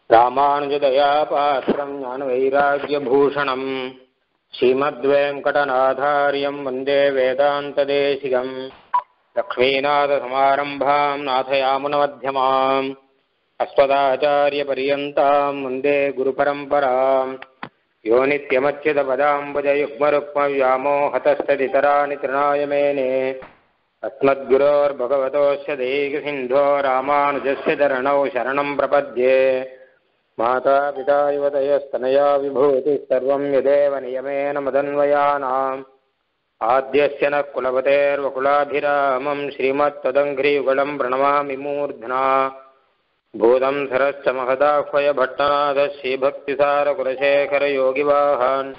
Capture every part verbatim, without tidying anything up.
ராமானுஜதயாபாத்திரம் ஞானவைராக்யபூஷணம் ஸ்ரீமத்வேங்கடநாதார்யம் வந்தே வேதாந்ததேசிகம் லக்ஷ்மீநாதசமாரம்பாம் நாதயாமுனமध्यமாம் அஸ்மதாச்சாரியபர்யந்தாம் வந்தே குருபரம்பராம் யோ நித்யமच्युतपदाम्बुजयुग्मरुक्मव्यामोहतस्तदितराणि तृणाय मेने अस्मद्गुरोर्भगवतोऽस्य दैकसिन्धो रामानुजस्य चरणौ शरणं प्रपद्ये माता पिता युवतयस्तनया विभूतिः सर्वं यदेव नियमेन मदन्वयानाम् आद्यस्य नः कुलपतेर्वकुलाभिरामं श्रीमत्तदङ्घ्रियुगलं प्रणमामि मूर्ध्ना भूतं सरश्च महदाह्वय भट्टनाथः श्रीभक्तिसारकुलशेखरयोगिवाहान्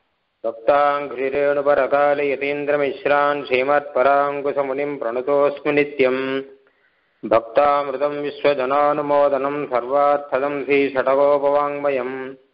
भक्ताङ्घ्रिरेणुपरकालयतीन्द्रमिश्रान् श्रीमत्पराङ्कुशमुनिं प्रणतोऽस्मि नित्यम् भक्तामृतं विश्वजनानुमोदनं सर्वार्थदं श्रीषटकोपवाङ्मयं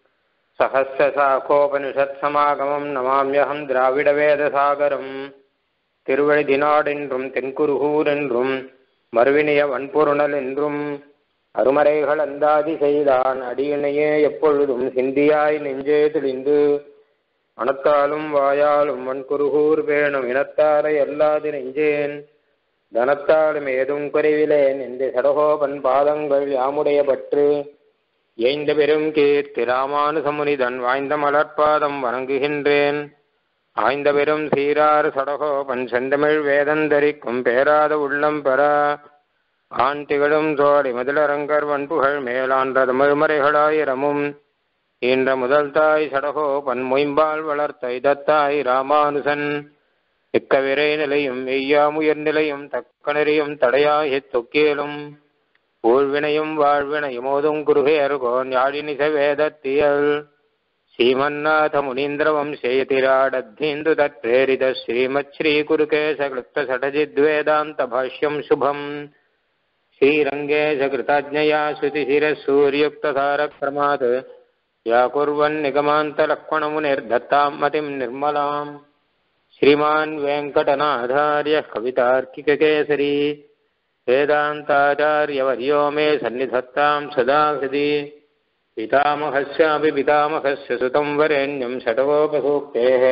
सहस्रशाखोपनिषत्समागमं नमाम्यहं द्राविडवेदसागरं திருவழிதினாடென்றும் தென்குருகூரென்றும் மறுவினிய வன்பொருணல் என்றும் அருமறைகள் அந்தாதி செய்தான் அடியினையே எப்பொழுதும் சிந்தியாய் நெஞ்சே தெளிந்து மனத்தாலும் வாயாலும் வன்குருகூர் வேணும் இனத்தாரை அல்லாது நெஞ்சேன் தனத்தாலும் ஏதும் குறைவிலேன் என்று சடகோபன் பாதங்கள் யாமுடைய பற்று ஏய்ந்த பெரும் கீர்த்தி ராமானுசமுனிதன் வாய்ந்த மலர்பாதம் வணங்குகின்றேன் ஆய்ந்த பெரும் சீரார் சடகோபன் செந்தமிழ் வேதந்தரிக்கும் பேராத உள்ளம் பெற ஆண் திகழும் சோழி மதிலரங்கர் வன்புகழ் மேலான்ற தமிழ்மறைகளாயிரமும் ஈன்ற முதல் தாய் சடகோபன் மொயம்பால் வளர்த்த இதத்தாய் ராமானுசன் இக்கவிரை நிலையும் எய்யாமுயர் நிலையும் தக்கணறியும் தடையாகித் தொக்கேலும் ஊழ்வினையும் வாழ்வினையும் ஓதும் குருகேர்கோன் யாழினிச வேதத்தியல் ஸ்ரீமன்னாத முனீந்திர வம்சேயதிராடத்தீந்து தத்ரேரித ஸ்ரீமத் ஸ்ரீ குருகேச கிருப்த சடஜித்வேதாந்த பாஷ்யம் சுபம் ஸ்ரீரங்கேச கிருதாஜ்ஞயா ஸ்ருதிசிர சூரியுக்த தாரக்ரமாத் யா குர்வன் நிகமாந்த லக்ஷ்மணமுனிர்தத்தாம் மதிம் நிர்மலாம் श्रीमान् वेंकटनाथार्य कवितार्किककेसरी वेदान्ताचार्यवर्यो मे सन्निधत्तां सदा हृदि पितामहस्यापि पितामहस्य सुतं वरेण्यं षट्कोपसूक्तेः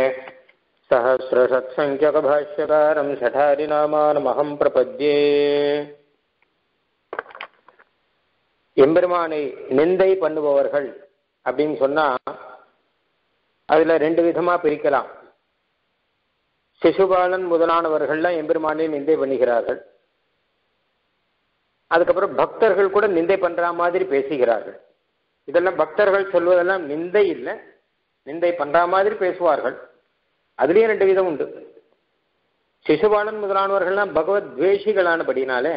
सहस्रषट्सङ्ख्यकभाष्यकारं षठारिनामानमहं प्रपद्ये எம்பெருமானை நிந்தை பண்ணுபவர்கள் அப்படின்னு சொன்னா அதுல ரெண்டு விதமா பிரிக்கலாம். சிசுபாலன் முதலானவர்கள்லாம் எம்பெருமானை நிந்தை பண்ணுகிறார்கள். அதுக்கப்புறம் பக்தர்கள் கூட நிந்தை பண்ற மாதிரி பேசுகிறார்கள். இதெல்லாம் பக்தர்கள் சொல்வதெல்லாம் நிந்தை இல்லை, நிந்தை பண்ற மாதிரி பேசுவார்கள். அதுலயே ரெண்டு விதம் உண்டு. சிசுபாலன் முதலானவர்கள்லாம் பகவத் துவேஷிகளானபடினாலே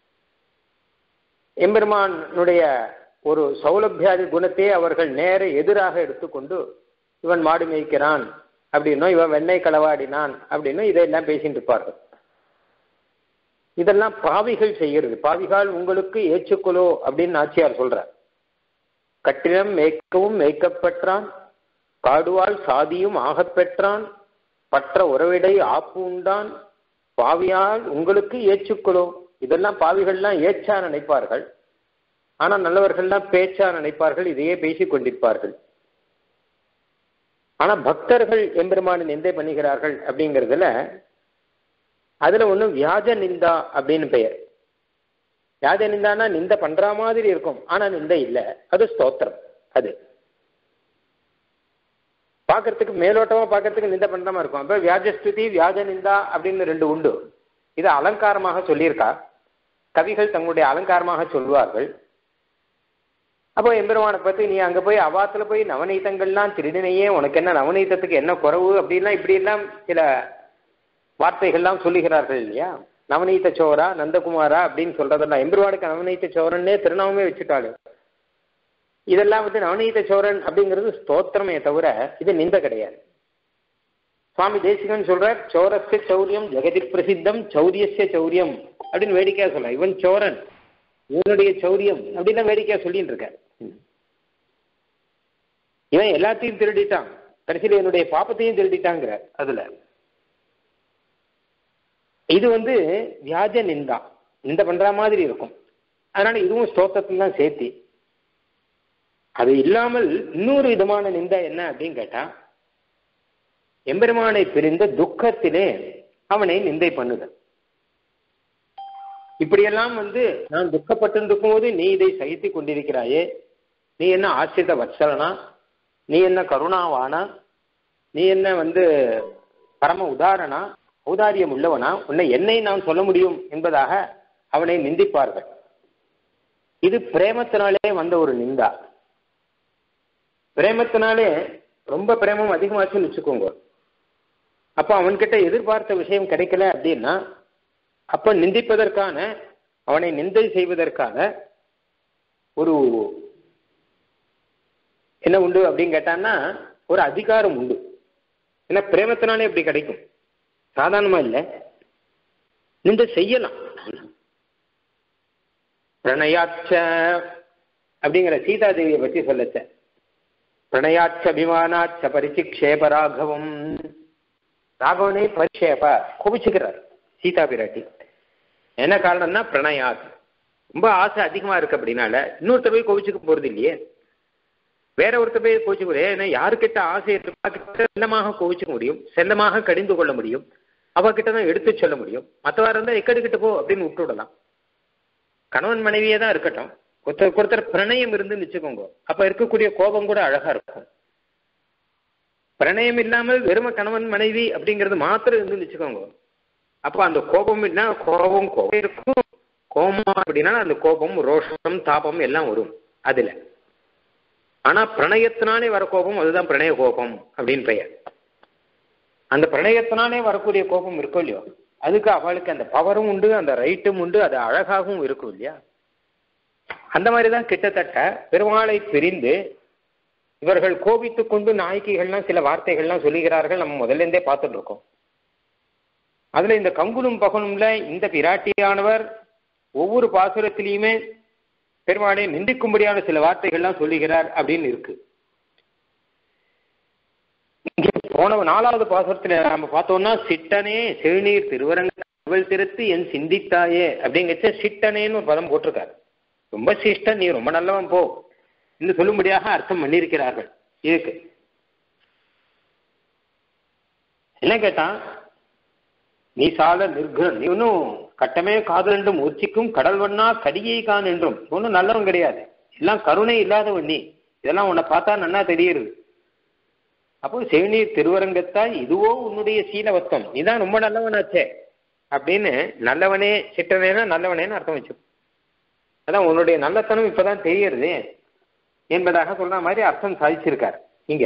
எம்பெருமானுடைய ஒரு சௌலபியாதி குணத்தையே அவர்கள் நேர எதிராக எடுத்துக்கொண்டு இவன் மாடு மேய்க்கிறான் அப்படின்னும் இவன் வெண்ணெய் களவாடினான் அப்படின்னும் இதெல்லாம் பேசிட்டு இருப்பார்கள். இதெல்லாம் பாவிகள் செய்கிறது. பாவிகள் உங்களுக்கு ஏற்றுக்கொள்ளோ அப்படின்னு நாச்சியார் சொல்றார். கட்டிடம் மேய்க்கவும் மேய்க்கப்பெற்றான், காடுவாள் சாதியும் ஆகப்பெற்றான், பற்ற உறவிடை ஆப்பு உண்டான், பாவியால் உங்களுக்கு ஏற்றுக்கொள்ளோ. இதெல்லாம் பாவிகள்லாம் ஏச்சா நினைப்பார்கள். ஆனா நல்லவர்கள்லாம் பேச்சா நினைப்பார்கள். இதையே பேசிக் கொண்டிருப்பார்கள். ஆனா பக்தர்கள் எம்பெருமானை நிந்தை பண்ணுகிறார்கள் அப்படிங்கிறதுல அதுல ஒன்றும் வியாஜ நிந்தா அப்படின்னு பெயர். வியாஜ நிந்தானா நிந்த பண்ற மாதிரி இருக்கும், ஆனா நிந்தை இல்லை, அது ஸ்தோத்திரம். அது பார்க்கறதுக்கு மேலோட்டமா பார்க்கறதுக்கு நிந்த பண்ற மாதிரி இருக்கும். அப்ப வியாஜஸ்துதி வியாஜ நிந்தா அப்படின்னு ரெண்டு உண்டு. இது அலங்காரமாக சொல்லியிருக்கா. கவிகள் தங்களுடைய அலங்காரமாக சொல்வார்கள். அப்போ எம்பெருமானை பற்றி நீ அங்கே போய் அவாத்துல போய் நவநீதங்கள்லாம் திருடினையே, உனக்கு என்ன நவநீதத்துக்கு என்ன குறவு அப்படின்லாம் இப்படிலாம் சில வார்த்தைகள்லாம் சொல்லுகிறார்கள் இல்லையா. நவநீத சோரா நந்தகுமாரா அப்படின்னு சொல்றதெல்லாம் எம்பெருமானுக்கு நவநீத சோரன்னே திருநாமமே வச்சுட்டாலும் இதெல்லாம் வந்து நவநீத சோரன் அப்படிங்கிறது ஸ்தோத்திரமே தவிர இது நிந்த கிடையாது. சுவாமி தேசிகன் சொல்றார், சோரஸ்ய சௌரியம் ஜெகதி பிரசித்தம் சௌரியஸ்ய சௌரியம் அப்படின்னு வேடிக்கையா சொல்ற. இவன் சோரன், இவனுடைய சௌரியம் அப்படின்னா வேடிக்கையா சொல்லிட்டு இருக்க. இவன் எல்லாத்தையும் திருடிட்டான், கடைசியில் என்னுடைய பாப்பத்தையும் திருடிட்டாங்கிற. அதுல இது வந்து வியாஜ நிந்தா, நிந்த பண்ற மாதிரி இருக்கும். அதனால இதுவும் ஸ்தோத்திரத்துல தான் சேர்த்தி அது இல்லாமல் இன்னொரு விதமான நிந்தை என்ன அப்படின்னு கேட்டா, எம்பெருமானை பிரிந்த துக்கத்திலே அவனை நிந்தை பண்ணுதல். இப்படியெல்லாம் வந்து நான் துக்கப்பட்டு இருக்கும் போது நீ இதை சகித்து கொண்டிருக்கிறாயே, நீ என்ன ஆசிரித வத்சலனா, நீ என்ன கருணாவானா, நீ என்ன வந்து பரம உதாரணா, ஔதாரியம் உள்ளவனா, உன்னை என்னை நான் சொல்ல முடியும் என்பதாக அவனை நிந்திப்பார்கள். இது பிரேமத்தினாலே வந்த ஒரு நிந்தா. பிரேமத்தினாலே ரொம்ப பிரேமம் அதிகமாச்சுன்னு வச்சுக்கோங்க. அப்போ அவன்கிட்ட எதிர்பார்த்த விஷயம் கிடைக்கல அப்படின்னா அப்ப நிந்திப்பதற்கான, அவனை நிந்தை செய்வதற்கான ஒரு என்ன உண்டு அப்படின்னு கேட்டான்னா ஒரு அதிகாரம் உண்டு. ஏன்னா பிரேமத்தினாலே எப்படி கிடைக்கும், சாதாரணமா இல்லை, நிந்தை செய்யலாம். பிரணயாச்ச அப்படிங்கிற சீதாதேவியை பற்றி சொல்லச்ச, பிரணயாச்ச அபிமானாச்ச பரிசிக்ஷேப ராகவம், ராகவனே பரிஷேப கோபிச்சுக்கிறார் சீதா பிராட்டி. என்ன காரணம்னா பிரணயாத், ரொம்ப ஆசை அதிகமா இருக்கு அப்படின்னால இன்னொருத்த போய் கோபிச்சுக்க போறது இல்லையே, வேற ஒருத்த போய் கோபிச்சுக்க. ஏன்னா யாருக்கிட்ட ஆசை இருக்கு செல்லமாக கோபிச்சுக்க முடியும், செல்லமாக கடிந்து கொள்ள முடியும், அவகிட்ட தான் எடுத்து சொல்ல முடியும். மற்றவா இருந்தால் எக்கடுக்கிட்ட போ அப்படின்னு விட்டு விடலாம். கணவன் மனைவியே தான் இருக்கட்டும், ஒருத்தர் ஒருத்தர் பிரணயம் இருந்து வச்சுக்கோங்க, அப்ப இருக்கக்கூடிய கோபம் கூட அழகா இருக்கும். பிரணயம் இல்லாமல் வெறும கணவன் மனைவி அப்படிங்கிறது மாத்திரம் இருந்து வச்சுக்கோங்க, அப்ப அந்த கோபம் இல்லைன்னா கோபம் கோபம் இருக்கும், கோபம் அப்படின்னா அந்த கோபம் ரோஷம் தாபம் எல்லாம் வரும் அதுல. ஆனா பிரணயத்தினாலே வர கோபம் அதுதான் பிரணய கோபம் அப்படின்னு பெயர். அந்த பிரணயத்தினாலே வரக்கூடிய கோபம் இருக்கும் இல்லையோ, அதுக்கு அவளுக்கு அந்த பவரும் உண்டு, அந்த ரைட்டும் உண்டு, அது அழகாகவும் இருக்கும் இல்லையா. அந்த மாதிரிதான் கிட்டத்தட்ட பெருமாளை பிரிந்து இவர்கள் கோபித்துக் கொண்டு நாயகிகள்லாம் சில வார்த்தைகள்லாம் சொல்லுகிறார்கள். நம்ம முதல்ல இருந்தே பார்த்துட்டு இருக்கோம். அதுல இந்த கங்குலும் பகனும்ல இந்த பிராட்டியானவர் ஒவ்வொரு பாசுரத்திலையுமே பெருமாளை நிந்திக்கும்படியான சில வார்த்தைகள்லாம் சொல்லுகிறார் அப்படின்னு இருக்கு. போன நாலாவது பாசுரத்துல நம்ம பார்த்தோம்னா சிட்டனே செழுநீர் திருவரங்க திருத்து என் சிந்தித்தாயே அப்படிங்கச்ச சிட்டனேன்னு ஒரு பதம் போட்டிருக்காரு. ரொம்ப சிஷ்டன், நீ ரொம்ப நல்லவன் போ என்று சொல்லும்படியாக அர்த்தம் பண்ணியிருக்கிறார்கள். இதுக்கு என்ன கேட்டா, நீ சால நிர்குணம், நீ ஒன்னும் கட்டமே காதல் என்றும் உச்சிக்கும் கடல் வண்ணா கடியை கான் என்றும் ஒன்னும் நல்லவன் கிடையாது, எல்லாம் கருணை இல்லாதவன் நீ, இதெல்லாம் உன்னை பார்த்தா நன்னா தெரியுது. அப்போ செழுநீர் திருவரங்கத்தாய் இதுவோ உன்னுடைய சீலவத்தம், நீதான் ரொம்ப நல்லவனாச்சே அப்படின்னு, நல்லவனே சிட்டனேனா நல்லவனேன்னு அர்த்தம் வச்சு, அதான் உன்னுடைய நல்லத்தனம் இப்பதான் தெரியறது என்பதாக சொல்ற மாதிரி அர்த்தம் சாதிச்சிருக்கார். இங்க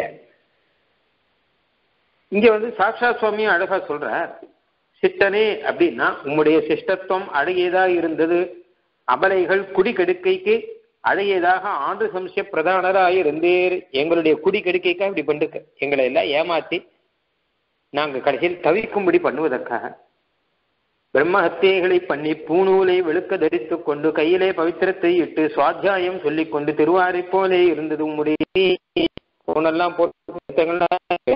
இங்க வந்து சாட்சாத் சுவாமியும் அழகா சொல்றார். சிட்டனே அப்படின்னா உம்முடைய சிஷ்டத்துவம் அழகியதா இருந்தது, அபலைகள் குடி கெடுக்கைக்கு அழகியதாக ஆண்டு சம்சய பிரதானராக இருந்தேர், எங்களுடைய குடி கெடுக்கைக்காக இப்படி பண்ணிருக்க, எங்களை எல்லாம் ஏமாத்தி நாங்கள் கடைசியில் தவிக்கும்படி பண்ணுவதற்காக பிரம்மஹத்தியைகளை பண்ணி பூநூலை வெளுக்க தரித்து கொண்டு கையிலே பவித்திரத்தை இட்டு சுவாத்தியாயம் சொல்லிக் கொண்டு திருவாரை போலே இருந்தது உம்முடைய போனெல்லாம் போட்டு.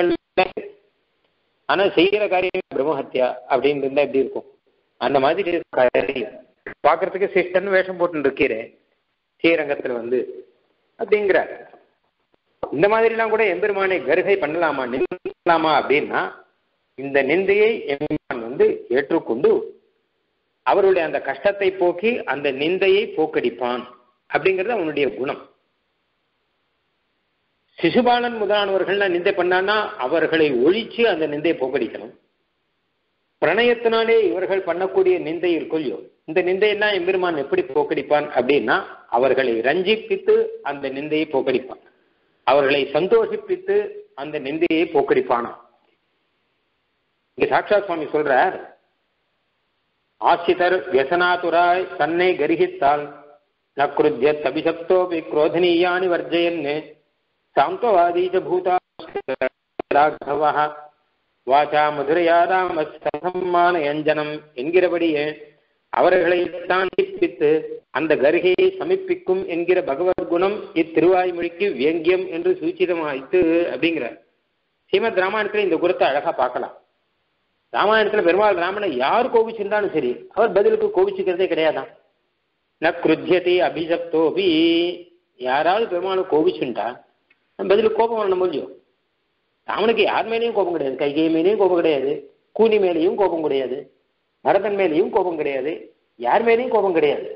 ஆனா செய்கிற காரியம் பிரம்மஹத்தியா அப்படின்னு இருந்தா எப்படி இருக்கும், அந்த மாதிரி பாக்குறதுக்கு சிஸ்டன் வேஷம் போட்டு இருக்கிறேன் ஸ்ரீரங்கத்துல வந்து அப்படிங்கிறார். இந்த மாதிரி எல்லாம் கூட எம்பெருமானை கருகை பண்ணலாமா நினைக்கலாமா அப்படின்னா, இந்த நிந்தையை எம்பெருமான் வந்து ஏற்றுக்கொண்டு அவருடைய அந்த கஷ்டத்தை போக்கி அந்த நிந்தையை போக்கடிப்பான் அப்படிங்கிறது அவனுடைய குணம். சிசுபாலன் முதலானவர்கள்லாம் நிந்தை பண்ணான்னா அவர்களை ஒழிச்சு அந்த நிந்தையை போக்கடிக்கணும். பிரணயத்தினாலே இவர்கள் பண்ணக்கூடிய நிந்தை இருக்கொல்லையோ, இந்த நிந்தையெல்லாம் எம்பெருமான் எப்படி போக்கடிப்பான் அப்படின்னா, அவர்களை ரஞ்சிப்பித்து அந்த நிந்தையை போக்கடிப்பான், அவர்களை சந்தோஷிப்பித்து அந்த நிந்தையை போக்கடிப்பானா. இங்க சாட்சாத் சுவாமி சொல்றார், ஆசிதர் வியசனாதுராய் தன்னை கரிகித்தால் நக்ருத்யத் அபிசப்தோபி குரோதனீயானி வர்ஜயன்னு சாந்தவாதீஜ பூதா ராகவஹ வாசா மதுரையாதாமசம்மானயஞ்சனம் என்கிறபடியே அவர்களை தான் பித்து அந்த கருகையை சமர்ப்பிக்கும் என்கிற பகவத் குணம் இத்திருவாய்மொழிக்கு வியங்கியம் என்று சூச்சிதமாயிட்டு அப்படிங்கிறார். ஸ்ரீமத் ராமாயணத்துல இந்த குணத்தை அழகா பார்க்கலாம். ராமாயணத்துல பெருமாள் ராமனை யார் கோபிச்சிருந்தாலும் சரி, அவர் பதிலுக்கு கோபிச்சுக்கிறதே கிடையாதான். ந கிருத்தியதே அபிசப்தோபி, யாராவது பெருமாளை கோபிச்சுட்டா பதில் கோபம் வரணும் முடியும். ராமனுக்கு யார் மேலேயும் கோபம் கிடையாது, கைகை மேலேயும் கோபம் கிடையாது, கூனி மேலேயும் கோபம் கிடையாது, பரதன் மேலேயும் கோபம் கிடையாது, யார் மேலேயும் கோபம் கிடையாது.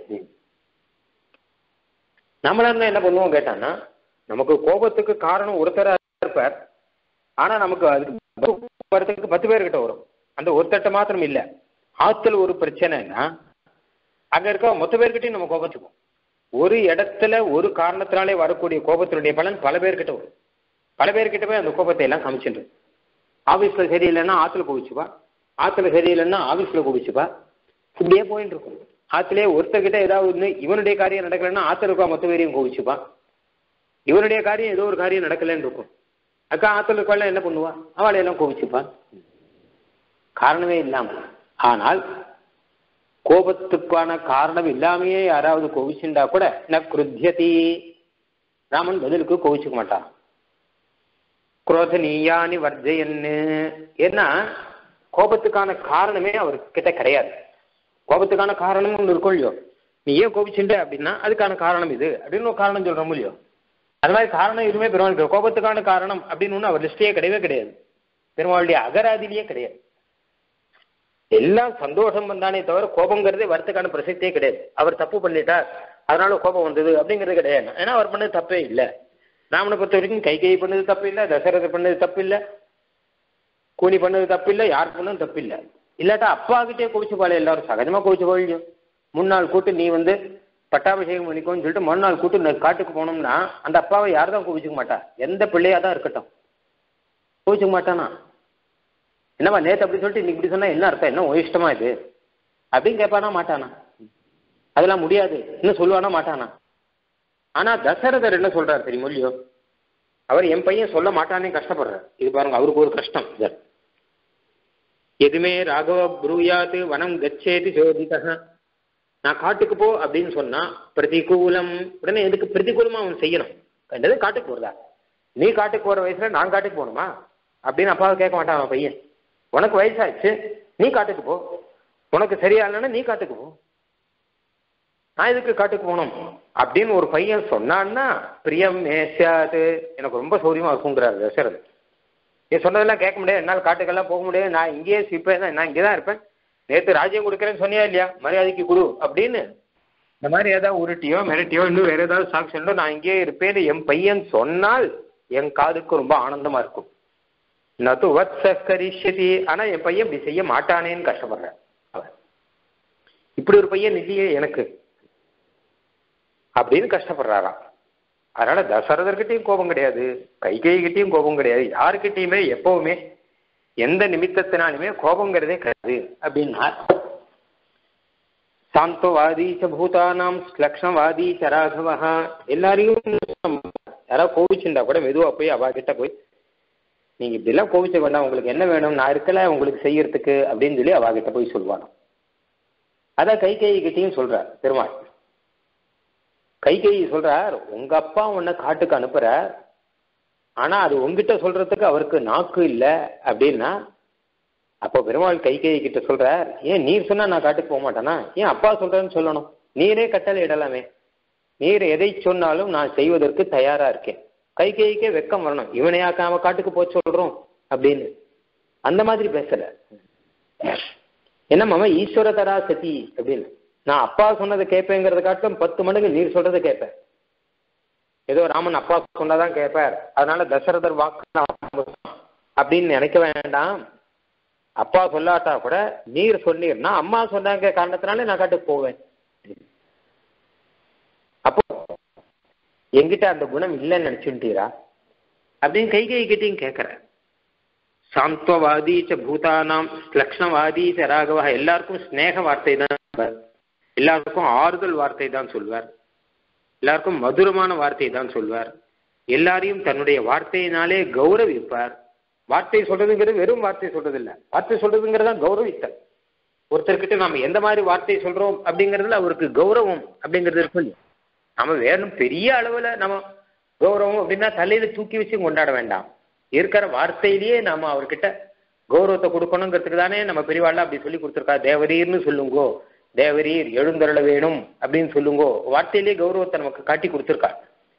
நம்மளா இருந்தா என்ன பண்ணுவோம் கேட்டான்னா, நமக்கு கோபத்துக்கு காரணம் ஒருத்தரா இருப்பார், ஆனா நமக்கு அதுக்கு பத்து பேர்கிட்ட வரும். அந்த ஒருத்தட்ட மாத்திரம் இல்லை, ஆத்துல ஒரு பிரச்சனைன்னா அங்க இருக்க மொத்த பேர்கிட்டையும் நம்ம கோபத்துக்கும். ஒரு இடத்துல ஒரு காரணத்தினாலே வரக்கூடிய கோபத்தினுடைய பலன் பல பேர்கிட்ட வரும். பல பேர்கிட்ட போய் அந்த கோபத்தை எல்லாம் காமிச்சுட்டு, ஆபீஸ்ல சரியில்லைன்னா ஆத்துல கோபிச்சுப்பா, ஆத்துல சரியில்லைன்னா ஆபீஸ்ல கோபிச்சுப்பா, இப்படியே போயிட்டு இருக்கும். ஆத்திலே ஒருத்தர்கிட்ட ஏதாவது இவனுடைய காரியம் நடக்கலைன்னா ஆத்துல இருக்கா மொத்த பேரையும் கோபிச்சுப்பா, இவனுடைய காரியம் ஏதோ ஒரு காரியம் நடக்கலன்னு இருக்கும். அக்கா ஆத்துல இருக்கா என்ன பண்ணுவா, அவளை எல்லாம் கோபிச்சுப்பா, காரணமே இல்லாம. ஆனால் கோபத்துக்கான காரணம் இல்லாமையே யாராவது கோபிச்சுண்டா கூட ந குருத்தியதி, ராமன் பதிலுக்கு கோபிச்சுக்க மாட்டான். குரோதனீயானி வர்ஜயன்னு, ஏன்னா கோபத்துக்கான காரணமே அவர்கிட்ட கிடையாது. கோபத்துக்கான காரணம் ஒன்று இருக்கும் இல்லையோ, நீ ஏன் கோபிச்சுட்ட அப்படின்னா அதுக்கான காரணம் இது அப்படின்னு ஒரு காரணம் சொல்றோம் இல்லையோ, அது மாதிரி காரணம் எதுவுமே பெருமாள் கோபத்துக்கான காரணம் அப்படின்னு ஒன்று அவர் லிஸ்டே கிடையவே கிடையாது, பெருமாளுடைய அகராதிலேயே கிடையாது. எல்லாம் சந்தோஷம் வந்தானே தவிர கோபங்கிறதே வரத்துக்கான பிரசக்தியே கிடையாது. அவர் தப்பு பண்ணிட்டார் அதனால கோபம் வந்தது அப்படிங்கிறது கிடையாது. ஏன்னா அவர் பண்ணது தப்பே இல்லை. ராமனை பொறுத்த வரைக்கும் கைகை பண்ணது தப்பு இல்லை, தசரதை பண்ணது தப்பு இல்லை, கூனி பண்ணது தப்பு இல்லை, யார் பண்ணதும் தப்பு இல்லை. இல்லாட்டா அப்பா கிட்டே கோவிச்சுப்பாளே எல்லாரும் சகஜமா கோவிச்சு போயிடும். முன்னாள் கூட்டு நீ வந்து பட்டாபிஷேகம் பண்ணிக்கோன்னு சொல்லிட்டு மறுநாள் கூட்டு காட்டுக்கு போனோம்னா அந்த அப்பாவை யாரும் தான் கோவிச்சுக்க மாட்டா, எந்த பிள்ளையா தான் இருக்கட்டும் கோவிச்சுக்க மாட்டானா. என்னவா நேற்று அப்படி சொல்லிட்டு இன்னைக்கு இப்படி சொன்னா என்ன அர்த்தம், என்ன இஷ்டமா இது அப்படின்னு கேட்பானா மாட்டானா, அதெல்லாம் முடியாது இன்னும் சொல்லுவானா மாட்டானா. ஆனா தசரதர் என்ன சொல்றாரு தெரியுமோ இல்லையோ, அவர் என் பையன் சொல்ல மாட்டானே கஷ்டப்படுறார். இது பாருங்க அவருக்கு ஒரு கஷ்டம். எதுமே ராகவ ப்ரூயாது வனம் கச்சேதி சோதிதா, நான் காட்டுக்கு போ அப்படின்னு சொன்னா பிரதிகூலம், உடனே எதுக்கு பிரதிகூலமா அவன் செய்யணும், கண்டது காட்டுக்கு போறதா, நீ காட்டுக்கு போற வயசுல நான் காட்டுக்கு போகணுமா அப்படின்னு அப்பாவை கேட்க மாட்டான். அவன் பையன் உனக்கு வயசாச்சு நீ காட்டுக்கு போ, உனக்கு சரியா இல்லைன்னா நீ காட்டுக்கு போ, நான் எதுக்கு காட்டுக்கு போகணும் அப்படின்னு ஒரு பையன் சொன்னான்னா பிரியம் மேசாது எனக்கு ரொம்ப சௌரியமா இருக்குங்கிறாரு தசரதர். நீ சொன்னதெல்லாம் கேட்க முடியாது, என்னால் காட்டுக்கெல்லாம் போக முடியாது, நான் இங்கேயே இருப்பேன், நான் இங்கே தான் இருப்பேன், நேற்று ராஜ்யம் கொடுக்குறேன்னு சொன்னியா இல்லையா மரியாதைக்கு கொடு அப்படின்னு இந்த மாதிரி ஏதாவது உருட்டியோ மிரட்டியோ இன்னும் வேற ஏதாவது சாட்சியோ நான் இங்கேயே இருப்பேன்னு என் பையன் சொன்னால் என் காதுக்கு ரொம்ப ஆனந்தமா இருக்கும். நது வத்சகரிஷதி, ஆனா என் பையன் இப்படி செய்ய மாட்டானேன்னு கஷ்டப்படுறேன். அவன் இப்படி ஒரு பையன் இல்லையே எனக்கு அப்படின்னு கஷ்டப்படுறாராம். அதனால தசரதர்கிட்டையும் கோபம் கிடையாது, கைகைகிட்டையும் கோபம் கிடையாது, யாருக்கிட்டையுமே எப்பவுமே எந்த நிமித்தத்தினாலுமே கோபங்கிறதே கிடையாது அப்படின்னா. சாந்தவாதீச்ச பூதானாம் ஸ்லக்ஷணவாதீச்ச ராகவஹா, எல்லாரையும் யாராவது கோபிச்சுண்டா கூட மெதுவா போய் அவா கிட்ட போய் நீங்க இப்படிலாம் கோபிச்ச வேண்டாம், உங்களுக்கு என்ன வேணும், நான் இருக்கல உங்களுக்கு செய்யறதுக்கு அப்படின்னு சொல்லி அவா கிட்ட போய் சொல்லுவானோ. அதான் கைகேயி கிட்டையும் சொல்றார் பெருமாள். கைகேயி சொல்றார் உங்க அப்பா உன்னை காட்டுக்கு அனுப்புறார், ஆனா அது உங்ககிட்ட சொல்றதுக்கு அவருக்கு நாக்கு இல்லை அப்படின்னா அப்போ பெருமாள் கைகேயி கிட்ட சொல்றார், ஏன் நீர் சொன்னா நான் காட்டுக்கு போக மாட்டேனா, ஏன் அப்பா சொல்றேன்னு சொல்லணும், நீரே கட்டளை இடலாமே, நீர் எதை சொன்னாலும் நான் செய்வதற்கு தயாரா இருக்கேன். கைகேயிக்கே வெக்கம் வரணும், இவனையாக்க அவன் காட்டுக்கு போய் சொல்றோம் அப்படின்னு. அந்த மாதிரி பேசல. என்ன மாமா ஈஸ்வர தரா சதி அப்படின்னு, நான் அப்பா சொன்னதை கேட்பேங்கிறத காட்டிலும் பத்து மடங்கு நீர் சொல்றதை கேட்பேன். ஏதோ ராமன் அப்பா சொன்னதான் கேட்பார் அதனால தசரதர் வாக்கு அப்படின்னு நினைக்க வேண்டாம். அப்பா சொல்லாட்டா கூட நீர் சொன்னீர்னா அம்மா சொன்னாங்க காரணத்தினால நான் காட்டுக்கு போவேன். அப்போ எங்கிட்ட அந்த குணம் இல்லைன்னு நினைச்சுட்டீரா அப்படின்னு கைகை கிட்டையும் கேட்கிற. சாந்தவாதீச்ச பூதானாம் லக்ஷ்ணவாதீச்ச ராகவா, எல்லாருக்கும் ஸ்நேக வார்த்தை தான் சொல்வார், எல்லாருக்கும் ஆறுதல் வார்த்தை தான் சொல்வார், எல்லாருக்கும் மதுரமான வார்த்தை தான் சொல்வார், எல்லாரையும் தன்னுடைய வார்த்தையினாலே கௌரவிப்பார். வார்த்தை சொல்றதுங்கிறது வெறும் வார்த்தை சொல்றது இல்லை, வார்த்தை சொல்றதுங்கிறதா கௌரவித்தல். ஒருத்தர்கிட்ட நாம எந்த மாதிரி வார்த்தை சொல்றோம் அப்படிங்கிறதுல அவருக்கு கௌரவம் அப்படிங்கிறது இருக்கும் இல்லையா. நம்ம வேணும் பெரிய அளவுல நம்ம கௌரவம் அப்படின்னா தலையில தூக்கி வச்சு கொண்டாட வேண்டாம், இருக்கிற வார்த்தையிலேயே நாம அவர்கிட்ட கௌரவத்தை கொடுக்கணுங்கிறதுக்கு தானே நம்ம பெரியவாள்லாம் அப்படி சொல்லி கொடுத்துருக்கா. தேவரீர்னு சொல்லுங்கோ, தேவரீர் எழுந்தருள வேணும் அப்படின்னு சொல்லுங்கோ, வார்த்தையிலேயே கௌரவத்தை நமக்கு காட்டி கொடுத்துருக்கா.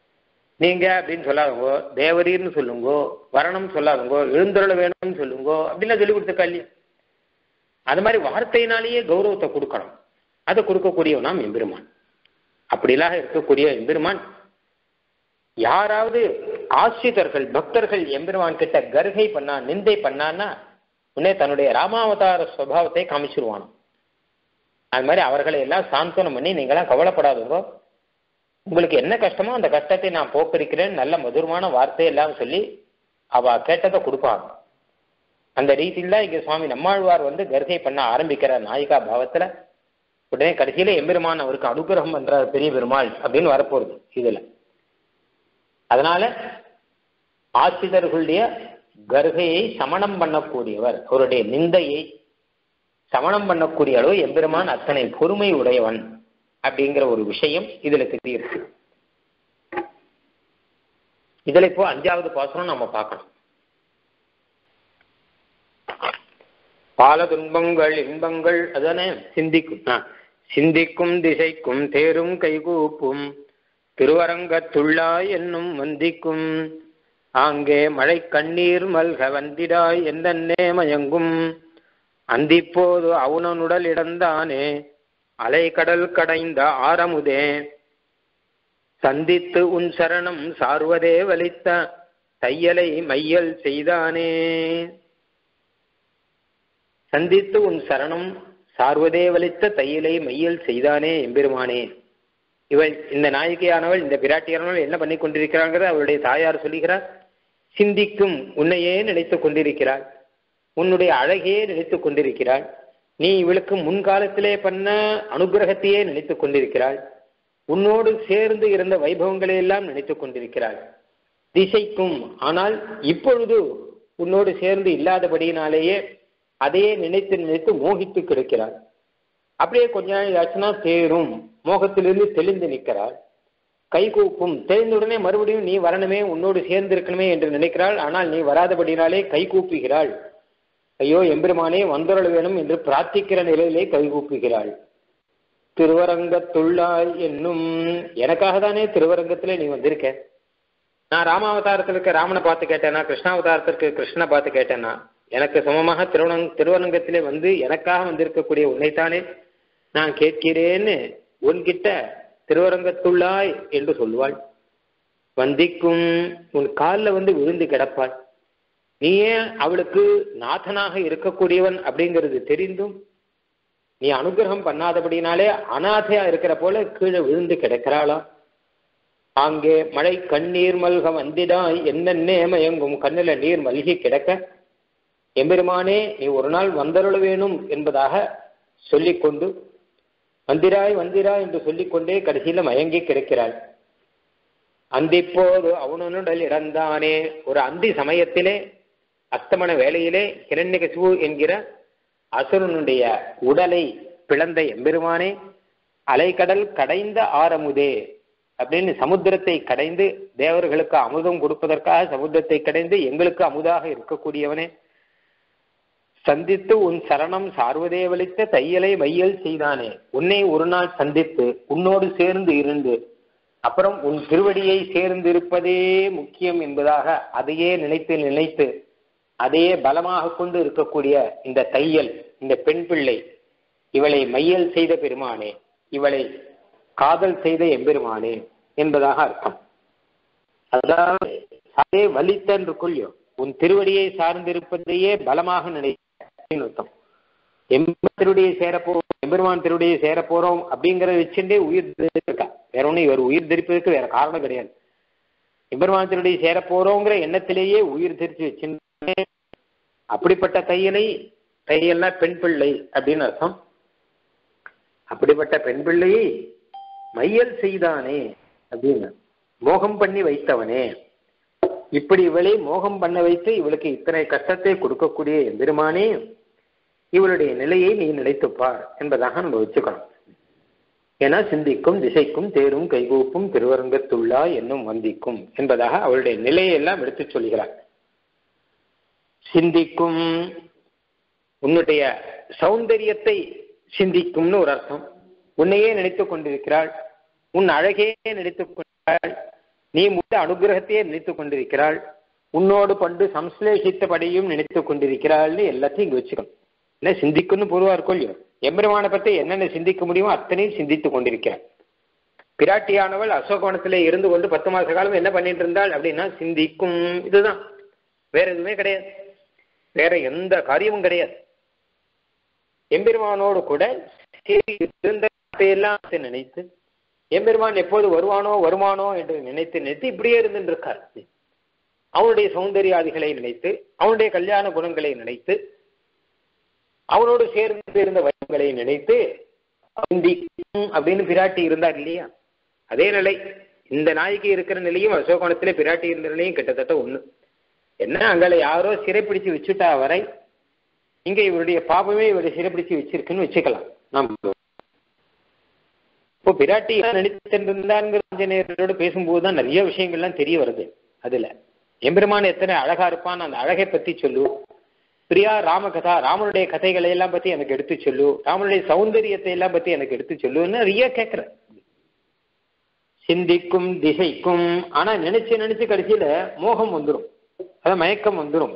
நீங்க அப்படின்னு சொல்லாதுங்கோ, தேவரீர்னு சொல்லுங்கோ, வரணும் சொல்லாதுங்கோ, எழுந்தருள வேணும்னு சொல்லுங்கோ அப்படின்லாம் சொல்லி கொடுத்துருக்கா இல்லையா? அது மாதிரி வார்த்தையினாலேயே கௌரவத்தை கொடுக்கணும். அதை கொடுக்கக்கூடியவனாம் எம்பெருமான். அப்படிலாம் இருக்கக்கூடிய எம்பெருமான் யாராவது ஆசிரியர்கள் பக்தர்கள் எம்பெருமான் கிட்ட கர்கை பண்ணா, நிந்தை பண்ணான்னா உடனே தன்னுடைய ராமாவதார சுபாவத்தை காமிச்சிருவானோ. அது மாதிரி அவர்களை எல்லாம் சாந்தனம் பண்ணி நீங்களாம் கவலைப்படாதவங்க, உங்களுக்கு என்ன கஷ்டமோ அந்த கஷ்டத்தை நான் போக்கிருக்கிறேன், நல்ல மதுரமான வார்த்தையெல்லாம் சொல்லி அவ கேட்டதை கொடுப்பாங்க. அந்த ரீதியில் தான் இங்கே சுவாமி நம்மாழ்வார் வந்து கர்கை பண்ண ஆரம்பிக்கிற நாயிகா பாவத்தில் உடனே கடைசியில எம்பெருமான் அவருக்கு அனுகிரகம் பண்றார் பெரிய பெருமாள் அப்படின்னு வரப்போகுது இதுல. அதனால ஆசிரியர்களுடைய கர்கையை சமணம் பண்ணக்கூடியவர், அவருடைய நிந்தையை சமணம் பண்ணக்கூடிய அளவு எம்பெருமான் அத்தனை பொறுமை உடையவன் அப்படிங்கிற ஒரு விஷயம் இதுல தெரியிருக்கு. இதுல இப்போ அஞ்சாவது பாசனம் நம்ம பார்க்கணும். பால துன்பங்கள் இன்பங்கள் அதானே சிந்திக்கும் சிந்திக்கும் திசைக்கும் தேரும் கைகூப்பும் திருவரங்கத்துள்ளாய் என்னும் வந்திக்கும் ஆங்கே மழை கண்ணீர் மல்க வந்திடாய் எந்தன்னே மயங்கும் அந்திப்போது அவுணனுடல் இடந்தானே அலை கடல் கடைந்த ஆரமுதே சந்தித்து உன் சரணம் சார்வதே வலித்த தையலை மையல் செய்தானே. சந்தித்து உன் சரணம் சார்வதே வலித்த தையலை மையல் செய்தானே எம்பெருமானே. இவள் இந்த நாயகியானவள் இந்த பிராட்டியானவள் என்ன பண்ணி கொண்டிருக்கிறாங்கிறத அவளுடைய தாயார் சொல்லுகிறார். சிந்திக்கும் உன்னையே நினைத்துக் கொண்டிருக்கிறாள், உன்னுடைய அழகையே நினைத்துக் கொண்டிருக்கிறாள், நீ இவளுக்கு முன்காலத்திலே பண்ண அனுகிரகத்தையே நினைத்துக் கொண்டிருக்கிறாள், உன்னோடு சேர்ந்து இருந்த வைபவங்களை எல்லாம் நினைத்துக் கொண்டிருக்கிறாள். திசைக்கும் ஆனால் இப்பொழுது உன்னோடு சேர்ந்து இல்லாதபடியினாலேயே அதையே நினைத்து நினைத்து மோகித்து கிடக்கிறாள். அப்படியே கொஞ்ச நாள் ஆச்சுன்னா தேரும் மோகத்திலிருந்து தெளிந்து நிற்கிறாள். கைகூப்பும் தெளிந்துடனே மறுபடியும் நீ வரணுமே, உன்னோடு சேர்ந்து இருக்கணுமே என்று நினைக்கிறாள். ஆனால் நீ வராதபடினாலே கைகூப்புகிறாள். ஐயோ எம்பெருமானே வந்தருள வேணும் என்று பிரார்த்திக்கிற நிலையிலே கைகூப்புகிறாள். திருவரங்கத்துள்ளாய் என்னும், எனக்காக தானே திருவரங்கத்திலே நீ வந்திருக்க. நான் ராமாவதாரத்தில் இருக்க ராமனை பார்த்து கேட்டேனா, கிருஷ்ணாவதாரத்திற்கு கிருஷ்ணனை பார்த்து கேட்டேனா, எனக்கு சமமாக திருவனங் திருவரங்கத்திலே வந்து எனக்காக வந்திருக்கக்கூடிய உன்னைத்தானே நான் கேட்கிறேன்னு உன்கிட்ட திருவரங்கத்துள்ளாய் என்று சொல்லுவாள். வந்திக்கும் உன் காலில் வந்து விழுந்து கிடப்பாள். நீயே அவளுக்கு நாதனாக இருக்கக்கூடியவன் அப்படிங்கிறது தெரிந்தும் நீ அனுகிரகம் பண்ணாதபடினாலே அநாதையா இருக்கிற போல கீழே விழுந்து கிடக்கிறாளா. அங்கே மழை கண்ணீர் மல்க வந்திடாய் என்னென்னே மயங்கும், கண்ணில நீர் மல்கி கிடக்க எம்பெருமானே நீ ஒரு நாள் வந்தருள வேணும் என்பதாக சொல்லிக்கொண்டு வந்திராய் வந்திராய் என்று சொல்லிக்கொண்டே கடைசியில மயங்கி கிடக்கிறாள். அந்திப்போது அவனுடல் இறந்தானே, ஒரு அந்தி சமயத்திலே அஸ்தமன வேளையிலே ஹிரண்யகசிபு என்கிற அசுரனுடைய உடலை பிளந்த எம்பெருமானே அலைக்கடல் கடைந்த ஆரமுதே அப்படின்னு சமுத்திரத்தை கடைந்து தேவர்களுக்கு அமுதம் கொடுப்பதற்காக சமுத்திரத்தை கடைந்து எங்களுக்கு அமுதாக இருக்கக்கூடியவனே, சந்தித்து உன் சரணம் சார்வதே வலித்த தையலை மையல் செய்தானே, உன்னை ஒரு நாள் சந்தித்து உன்னோடு சேர்ந்து இருந்து அப்புறம் உன் திருவடியை சேர்ந்து இருப்பதே முக்கியம் என்பதாக அதையே நினைத்து நினைத்து அதையே பலமாக கொண்டு இருக்கக்கூடிய இந்த தையல், இந்த பெண் பிள்ளை, இவளை மையல் செய்த பெருமானே, இவளை காதல் செய்த எம்பெருமானே என்பதாக அர்த்தம். அதாவது அதே வலித்தன்று கொள்ளியோ உன் திருவடியை சார்ந்திருப்பதையே பலமாக நினைத்தேன் அர்த்தம். எம்பெருமான் திருவடியை சேரப்போறோம், எம்பெருமான் திருவடியை சேர போறோம் அப்படிங்கிறத வச்சுட்டே உயிர் இருக்கா. வேற ஒன்றும் இவர் உயிர் தரிப்பதற்கு வேற காரணம் கிடையாது. எம்பெருமான் திருவடியை சேர போறோங்கிற எண்ணத்திலேயே உயிர் தெரிச்சு வச்சு அப்படிப்பட்ட தையலை, தையல்னா பெண் பிள்ளை அப்படின்னு அர்த்தம். அப்படிப்பட்ட பெண் பிள்ளையை மையல் செய்தானே அப்படின்னு மோகம் பண்ணி வைத்தவனே, இப்படி இவளை மோகம் பண்ண வைத்து இவளுக்கு இத்தனை கஷ்டத்தை கொடுக்கக்கூடிய எம்பெருமானே இவளுடைய நிலையை நீ நினைத்துப்பார் என்பதாக நம்ம வச்சுக்கணும். ஏன்னா சிந்திக்கும் திசைக்கும் தேரும் கைகூப்பும் திருவரங்கத்துள்ளா என்னும் வந்திக்கும் என்பதாக அவளுடைய நிலையெல்லாம் எடுத்து சொல்கிறாள். சிந்திக்கும் உன்னுடைய சௌந்தரியத்தை சிந்திக்கும்னு ஒரு அர்த்தம். உன்னையே நினைத்துக் கொண்டிருக்கிறாள், உன் அழகையே நினைத்துக் கொண்டாள், நீ முத்த அனுகிரகத்தையே நினைத்துக் கொண்டிருக்கிறாள், உன்னோடு பண்டு சம்ஸ்லேஷித்தபடியும் நினைத்துக் கொண்டிருக்கிறாள்னு எல்லாத்தையும் இங்க வச்சுக்கணும். இல்லை சிந்திக்குன்னு பொதுவா இருக்கும் இல்லையோ, எம்பெருமானை பற்றி என்னென்ன சிந்திக்க முடியுமோ அத்தனையும் சிந்தித்துக் கொண்டிருக்கிறாள். பிராட்டியானவள் அசோகவனத்திலே இருந்து கொண்டு பத்து மாச காலம் என்ன பண்ணிட்டு இருந்தாள் அப்படின்னா சிந்திக்கும். இதுதான், வேற எதுவுமே கிடையாது, வேற எந்த காரியமும் கிடையாது. எம்பெருமானோடு கூட எல்லாம் நினைத்து எம்பெருமான் எப்போது வருவானோ வருமானோ என்று நினைத்து நினைத்து இப்படியே இருந்துட்டு இருக்கார். அவனுடைய சௌந்தர்யாதிகளை நினைத்து, அவனுடைய கல்யாண குணங்களை நினைத்து, அவனோடு சேர்ந்து இருந்த வயங்களை நினைத்து அப்படின்னு பிராட்டி இருந்தார் இல்லையா? அதே நிலை இந்த நாய்க்கு இருக்கிற நிலையும் அசோகவனத்திலே பிராட்டி இருந்த நிலையும் கிட்டத்தட்ட ஒண்ணு. என்ன அங்கே யாரோ சிறைப்பிடிச்சு வச்சுட்டா வரை இங்க இவருடைய பாபமே இவருடைய சிறைப்பிடிச்சு வச்சிருக்குன்னு வச்சுக்கலாம். நாம் இப்போ பிராட்டி நினைத்திருந்தான்கிறோடு பேசும்போதுதான் நிறைய விஷயங்கள்லாம் தெரிய வருது. அதுல எம்பெருமான் எத்தனை அழகா இருப்பான், அந்த அழகை பத்தி சொல்லு. பிரியா ராமகதா, ராமனுடைய கதைகளை எல்லாம் பத்தி எனக்கு எடுத்து சொல்லு, ராமனுடைய சௌந்தரியத்தை எல்லாம் பத்தி எனக்கு எடுத்து சொல்லுன்னு நிறைய கேட்கிற. சிந்திக்கும் திசைக்கும், ஆனா நினைச்சு நினைச்சு கடைசியில மோகம் வந்துடும், அதான் மயக்கம் வந்துடும்.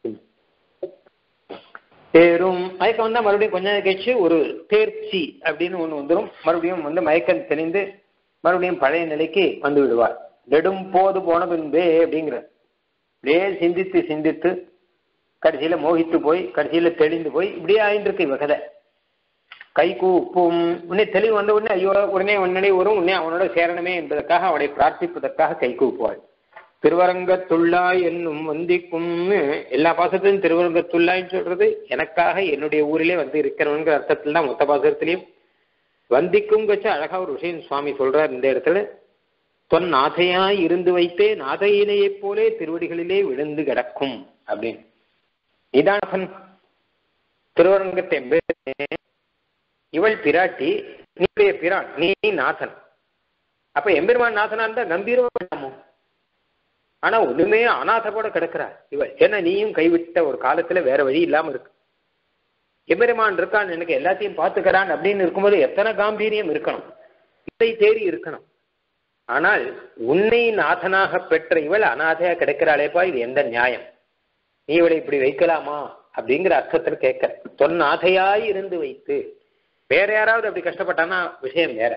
தேரும் மயக்கம் வந்தா மறுபடியும் கொஞ்ச நேரம் கழிச்சு ஒரு தேர்ச்சி அப்படின்னு ஒண்ணு வந்துடும். மறுபடியும் வந்து மயக்கம் தெளிந்து மறுபடியும் பழைய நிலைக்கு வந்து விடுவார். நெடும் போது போன பின்பே அப்படிங்கிற அப்படியே சிந்தித்து சிந்தித்து கடைசியில மோகித்து போய் கடைசியில தெளிந்து போய் இப்படியே ஆயிட்டு இருக்கு இவ கதை. கை கூப்பும் உடனே தெளிவு வந்த உடனே ஐயோ உடனே உடனே வரும், உடனே அவனோட சேரணமே என்பதற்காக அவனை பிரார்த்திப்பதற்காக கை கூப்புவாள். திருவரங்கத்துள்ளாய் என்னும் வந்திக்கும், எல்லா பாசத்திலும் திருவரங்கத்துள்ளாய்ன்னு சொல்றது எனக்காக என்னுடைய ஊரிலே வந்து இருக்கிறவங்கிற அர்த்தத்துல தான் மொத்த பாசத்திலையும் வந்திக்கும் கட்சி அழகா ஒரு விஷயம் சுவாமி சொல்றார் இந்த இடத்துல. தொன் நாதையாய் இருந்து வைத்தே நாதையினையை போலே திருவடிகளிலே விழுந்து கிடக்கும் அப்படின்னு. நிதானன் திருவரங்கத்தை இவள் பிராட்டி, நீடைய பிரான், நீ நாதன். அப்ப எம்பெருமான் நாதனா இருந்தா கம்பீரமா, ஆனா ஒண்ணுமே அநாதப்போட கிடக்கிறார் இவள். ஏன்னா நீயும் கைவிட்ட ஒரு காலத்துல வேற வழி இல்லாம இருக்கு. எம்பெருமான் இருக்கான், எனக்கு எல்லாத்தையும் பார்த்துக்கிறான் அப்படின்னு இருக்கும்போது எத்தனை காம்பீரியம் இருக்கணும், இதை தேறி இருக்கணும். ஆனால் உன்னை நாதனாக பெற்ற இவள் அநாதையா கிடைக்கிறாளேப்பா, இது எந்த நியாயம்? நீ இவளை இப்படி வைக்கலாமா அப்படிங்கிற அர்த்தத்தில் கேட்க. தொன் நாதையாய் இருந்து வைத்து, வேற யாராவது அப்படி கஷ்டப்பட்டானா விஷயம் வேற.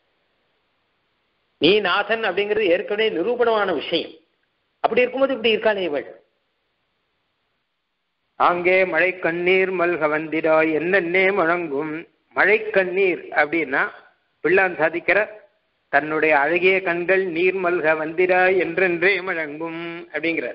நீ நாதன் அப்படிங்கிறது ஏற்கனவே நிரூபணமான விஷயம். அப்படி இருக்கும்போது இப்படி இருக்கானே இவள். அங்கே மழை கண்ணீர் மல்க வந்திடாய் என்னென்னே முழங்கும். மழை கண்ணீர் அப்படின்னா பிள்ளான் சாதிக்கிற தன்னுடைய அழகிய கண்கள் நீர் மல்க வந்திடாய் என்றென்றே முழங்கும் அப்படிங்கிறார்.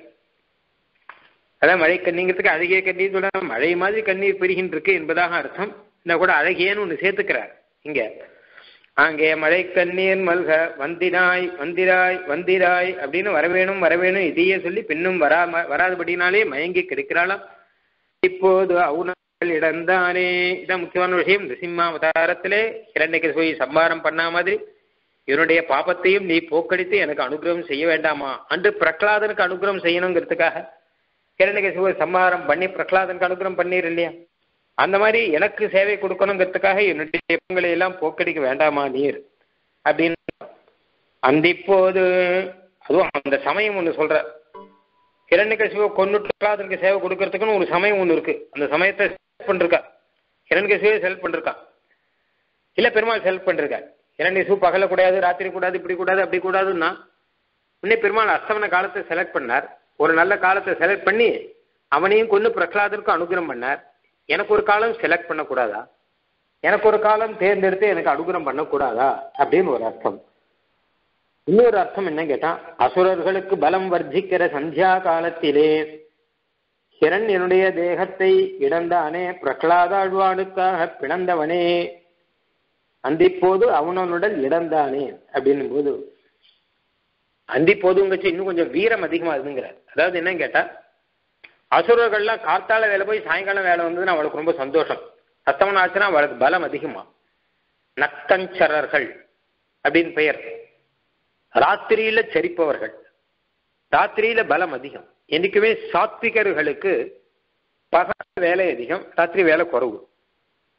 அதான் மழை கண்ணீங்கிறதுக்கு அழகிய கண்ணீர் சொல்ல மழை மாதிரி கண்ணீர் பெருகின்றிருக்கு என்பதாக அர்த்தம். இந்த கூட அழகியன்னு ஒன்று சேர்த்துக்கிறார் இங்க. அங்கே மழை கண்ணீர் மல்க வந்தினாய் வந்திராய் வந்திராய் அப்படின்னு வரவேணும் வரவேணும் இதையே சொல்லி பின்னும் வரா வராதபடினாலே மயங்கி கிடைக்கிறாளாம். இப்போது அவுணர்கள் இடந்தானே, இதான் முக்கியமான விஷயம். நிருசிம்மாவதாரத்திலே இரண்டைக்கு சம்பாரம் பண்ணா மாதிரி இவனுடைய பாபத்தையும் நீ போக்கடித்து எனக்கு அனுகிரகம் செய்ய வேண்டாமா அன்று பிரகலாதனுக்கு அனுகிரகம் செய்யணுங்கிறதுக்காக இரண்டைக்கு சம்பாரம் பண்ணி பிரகலாதனுக்கு அனுகிரகம் பண்ணீர் இல்லையா? அந்த மாதிரி எனக்கு சேவை கொடுக்கணுங்கிறதுக்காக என்னுடைய பாவங்களை எல்லாம் போக்கடிக்க வேண்டாமா நீர் அப்படின்னு. அந்த இப்போது அதுவும் அந்த சமயம் ஒன்று சொல்ற, ஹிரண்யகசிபுவை கொன்னுட்டு பிரகலாதனுக்கு சேவை கொடுக்கறதுக்குன்னு ஒரு சமயம் ஒன்று இருக்கு. அந்த சமயத்தை செலக்ட் பண்ணிருக்கா. ஹிரண்யகசிபுவை செலக்ட் பண்ணிருக்கா, இல்ல பெருமாள் செலக்ட் பண்ணிருக்கா. ஹிரண்யகசிபு பகல கூடாது, ராத்திரி கூடாது, இப்படி கூடாது, அப்படி கூடாதுன்னா உடனே பெருமாள் அஸ்தமன காலத்தை செலக்ட் பண்ணார். ஒரு நல்ல காலத்தை செலக்ட் பண்ணி அவனையும் கொண்டு பிரகலாதனுக்கும் அனுகிரகம் பண்ணார். எனக்கு ஒரு காலம் செலக்ட் பண்ணக்கூடாதா? எனக்கு ஒரு காலம் தேர்ந்தெடுத்து எனக்கு அனுகிரகம் பண்ணக்கூடாதா அப்படின்னு ஒரு அர்த்தம். இன்னொரு அர்த்தம் என்ன கேட்டா, அசுரர்களுக்கு பலம் வர்த்திக்கிற சந்தியா காலத்திலே ஹிரண்யனுடைய தேகத்தை இடந்தானே பிரகலாதாழ்வானுக்காக பிளந்தவனே அந்திப்போது அவனுடன் இடந்தானே அப்படின்னும் போது அந்திப்போதுங்கச்சு இன்னும் கொஞ்சம் வீரம் அதிகமா இருந்துங்கிறார். அதாவது என்னன்னு கேட்டா, அசுரர்கள்லாம் காத்தால வேலை போய் சாயங்காலம் வேலை வந்ததுன்னா அவளுக்கு ரொம்ப சந்தோஷம். அஸ்தமனம் ஆச்சுன்னா அவளுக்கு பலம் அதிகமா. நக்தஞ்சரர்கள் அப்படின்னு பெயர். ராத்திரியில சரிப்பவர்கள், ராத்திரியில பலம் அதிகம். என்னைக்குமே சாத்விகர்களுக்கு பகல் வேலை அதிகம், ராத்திரி வேலை குறைவு.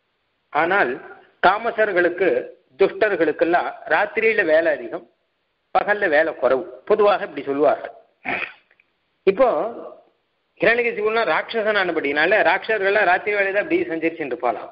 ஆனால் தாமசர்களுக்கு துஷ்டர்களுக்கெல்லாம் ராத்திரியில வேலை அதிகம், பகல்ல வேலை குறைவு, பொதுவாக இப்படி சொல்லுவார்கள். இப்போ ஹிரண்யகசிபுனா ராட்சசன் ஆனபடினால ராட்சசர்கள்லாம் ராத்திரி வேலையை அப்படி சஞ்சரிச்சுட்டு இருப்பாளாம்.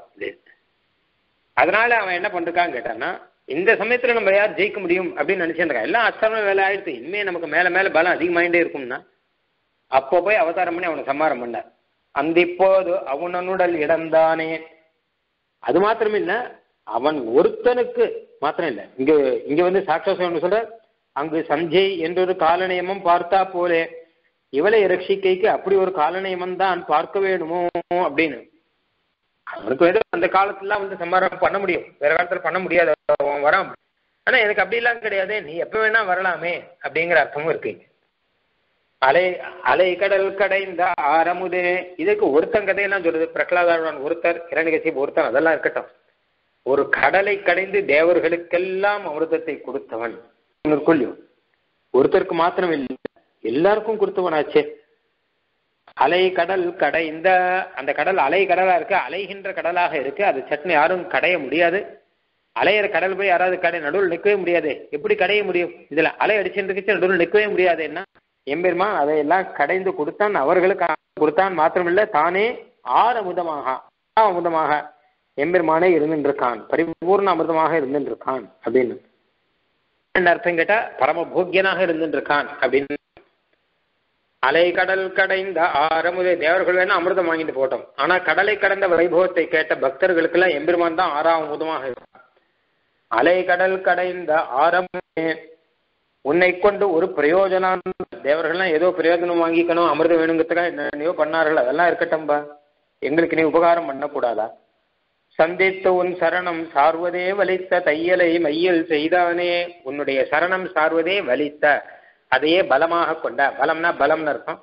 அதனால அவன் என்ன பண்றான்னு கேட்டான்னா, இந்த சமயத்துல நம்ம யார் ஜெயிக்க முடியும் அப்படின்னு நினைச்சிருக்கான். எல்லாம் அஸ்தமன வேலை ஆயிடுத்து, இனிமே நமக்கு மேல மேல பலம் அதிகமாயிட்டே இருக்கும்னா அப்போ போய் அவதாரம் பண்ணி அவனை சம்மாரம் பண்ணார். அந்த இப்போது அவனுடல் இடம்தானே. அது மாத்திரம் இல்ல, அவன் ஒருத்தனுக்கு மாத்திரம் இல்ல, இங்க இங்க வந்து சாட்சாசம் சொல்ற, அங்கு சஞ்சய் என்றொரு காலநியமம் பார்த்தா போலே இவளை ரட்சிக்கைக்கு அப்படி ஒரு காலநியமம் தான் பார்க்க வேணுமோ அப்படின்னு. அவனுக்கு வேணும் அந்த காலத்துல வந்து சம்மாரம் பண்ண முடியும், வேற காலத்துல பண்ண முடியாது, அவன் வரான். ஆனா எனக்கு அப்படி எல்லாம் கிடையாது, நீ எப்ப வேணா வரலாமே அப்படிங்கிற அர்த்தமும் இருக்கு. அலை அலை கடல் கடைந்த ஆரமுதே, இதுக்கு ஒருத்தன் கதையெல்லாம் சொல்றது. பிரகலாதன் ஒருத்தர், ஹிரண்யகசிபு ஒருத்தன், அதெல்லாம் இருக்கட்டும். ஒரு கடலை கடைந்து தேவர்களுக்கெல்லாம் அமிர்தத்தை கொடுத்தவன் கொள்ளும். ஒருத்தருக்கு மாத்திரம் இல்லை, எல்லாருக்கும் கொடுத்தவனாச்சே. அலை கடல் கடைந்த, அந்த கடல் அலை கடலா இருக்கு, அலைகின்ற கடலாக இருக்கு. அது சட்னி யாரும் கடைய முடியாது. அலையிற கடல் போய் யாராவது கடை நடுவில் நிற்கவே முடியாது. எப்படி கடைய முடியும்? இதுல அலை அடிச்சுட்டு இருந்துச்சு, நடுவில் நிற்கவே முடியாது. என்ன எம்பெருமா அதையெல்லாம் கடைந்து கொடுத்தான், அவர்களுக்கு கொடுத்தான் மாத்திரமில்லை, தானே ஆறு அமுதமாக அமுதமாக எம்பெருமானே இருந்துருக்கான், பரிபூர்ண அமிர்தமாக இருந்துருக்கான் அப்படின்னு அர்த்தம் கேட்டா பரம போக்கியனாக இருந்துருக்கான் அப்படின்னு. அலை கடல் கடைந்த ஆரமுதே, தேவர்கள் வேணா அமிர்தம் வாங்கிட்டு போட்டோம், ஆனா கடலை கடந்த வைபவத்தை கேட்ட பக்தர்களுக்கு எல்லாம் எம்பெருமான் தான் ஆறாம் அமுதமாக இருக்கான். அலை கடல் கடைந்த ஆரமுதே உன்னை கொண்டு ஒரு பிரயோஜனம், தேவர்கள்லாம் ஏதோ பிரயோஜனம் வாங்கிக்கணும், அமிர்தம் வேணுங்கிறதுக்காக என்னென்னையோ பண்ணார்கள், அதெல்லாம் இருக்கட்டும்பா, எங்களுக்கு நீ உபகாரம் பண்ணக்கூடாதா? சந்தித்து உன் சரணம் சார்வதே வலித்த தையலை மையில் செய்தானே, உன்னுடைய சரணம் சார்வதே வலித்த, அதையே பலமாக கொண்ட, பலம்னா பலம்னு அர்த்தம்,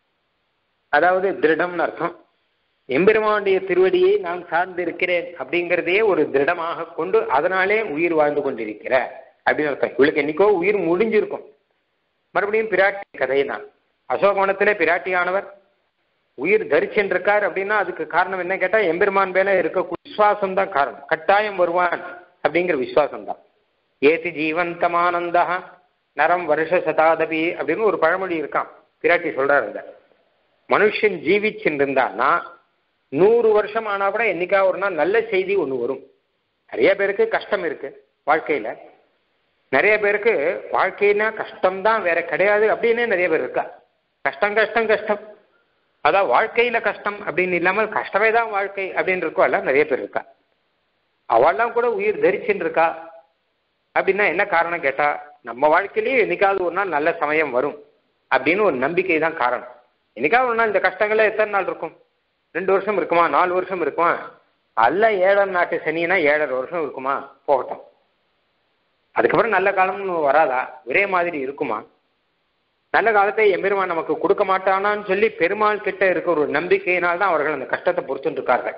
அதாவது திருடம்னு அர்த்தம். எம்பெருமானுடைய திருவடியை நான் சார்ந்து இருக்கிறேன் அப்படிங்கிறதையே ஒரு திருடமாக கொண்டு அதனாலே உயிர் வாழ்ந்து கொண்டிருக்கிற அப்படின்னு அர்த்தம். இவளுக்கு என்னைக்கோ உயிர் முடிஞ்சிருக்கும். மறுபடியும் பிராட்டி கதை தான். அசோகவனத்திலே பிராட்டியானவர் உயிர் தரிச்சென்றிருக்கார் அப்படின்னா அதுக்கு காரணம் என்ன கேட்டா எம்பெருமான் மேல இருக்க விசுவாசம் தான் காரணம். கட்டாயம் வருவான் அப்படிங்கிற விசுவாசம் தான். ஏதி ஜீவந்தமானந்தா நரம் வருஷ சதாதபி அப்படின்னு ஒரு பழமொழி இருக்கான், பிராட்டி சொல்றாரு. இந்த மனுஷன் ஜீவிச்சுருந்தான்னா நூறு வருஷம் ஆனா கூட என்னைக்கா ஒரு நாள் நல்ல செய்தி ஒண்ணு வரும். நிறைய பேருக்கு கஷ்டம் இருக்கு வாழ்க்கையில, நிறைய பேருக்கு வாழ்க்கைனா கஷ்டம்தான் வேற கிடையாது அப்படின்னே நிறைய பேர் இருக்கா. கஷ்டம் கஷ்டம் கஷ்டம், அதான் வாழ்க்கையில கஷ்டம் அப்படின்னு இல்லாமல் கஷ்டமே தான் வாழ்க்கை அப்படின்னு இருக்கோ எல்லாம் நிறைய பேர் இருக்கா. அவெல்லாம் கூட உயிர் தரிச்சுன்னு இருக்கா. அப்படின்னா என்ன காரணம் கேட்டா, நம்ம வாழ்க்கையிலேயே என்னைக்காவது ஒரு நாள் நல்ல சமயம் வரும் அப்படின்னு ஒரு நம்பிக்கை தான் காரணம். என்னைக்காவது ஒரு நாள் இந்த கஷ்டங்கள்ல எத்தனை நாள் இருக்கும்? ரெண்டு வருஷம் இருக்குமா, நாலு வருஷம் இருக்குமா? அல்ல ஏழரை நாட்டு சனினா ஏழரை வருஷம் இருக்குமா, போகட்டும். அதுக்கப்புறம் நல்ல காலம்னு வராதா? ஒரே மாதிரி இருக்குமா? நல்ல காலத்தை எம்பெருமான் நமக்கு கொடுக்க மாட்டானான்னு சொல்லி பெருமாள் கிட்ட இருக்க ஒரு நம்பிக்கையினால்தான் அவர்கள் அந்த கஷ்டத்தை பொறுத்துட்டு இருக்கார்கள்.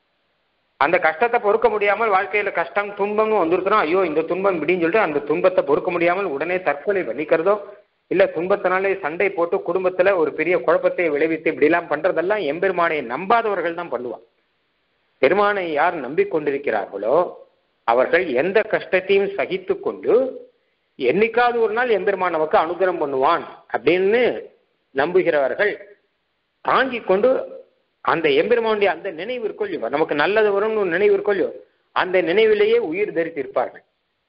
அந்த கஷ்டத்தை பொறுக்க முடியாமல் வாழ்க்கையில கஷ்டம் துன்பம்னு வந்துருக்கிறோம், ஐயோ இந்த துன்பம் இப்படின்னு சொல்லிட்டு அந்த துன்பத்தை பொறுக்க முடியாமல் உடனே தற்கொலை பண்ணிக்கிறதோ இல்ல துன்பத்தினாலே சண்டை போட்டு குடும்பத்துல ஒரு பெரிய குழப்பத்தை விளைவித்து இப்படிலாம் பண்றதெல்லாம் எம்பெருமானை நம்பாதவர்கள் தான் பண்ணுவான். பெருமானை யார் நம்பிக்கொண்டிருக்கிறார்களோ அவர்கள் எந்த கஷ்டத்தையும் சகித்து கொண்டு என்னைக்காவது ஒரு நாள் எம்பெருமான் நமக்கு அனுகிரகம் பண்ணுவான் அப்படின்னு நம்புகிறவர்கள் தாங்கி கொண்டு அந்த எம்பெருமானுடைய அந்த நினைவு இருக்கொள்ளியோ, நமக்கு நல்லது வரும்னு ஒரு நினைவு இருக்கொள்ளியோ, அந்த நினைவிலேயே உயிர் தரித்திருப்பார்கள்.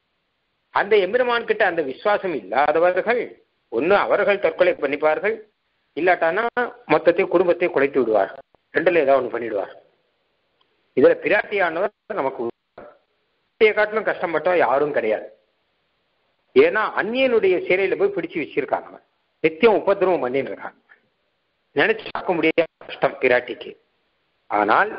அந்த எம்பெருமான் கிட்ட அந்த விசுவாசம் இல்லாதவர்கள் ஒன்று அவர்கள் தற்கொலை பண்ணிப்பார்கள், இல்லாட்டானா மொத்தத்தையும் குடும்பத்தை குலைத்து விடுவார்கள். ரெண்டுல ஏதாவது ஒன்று பண்ணிடுவார். இதுல பிராட்டியானவர் நமக்கு காட்டிலும் கஷ்டப்பட்டோம் யாரும் கிடையாது. ஏன்னா அந்நியனுடைய சிறையில போய் பிடிச்சு வச்சிருக்காங்க, நித்தியம் உபதிரவம் பண்ணின்னு இருக்காங்க. நினைச்சு பார்க்க முடியாத கஷ்டம் பிராட்டிக்கு. ஆனால்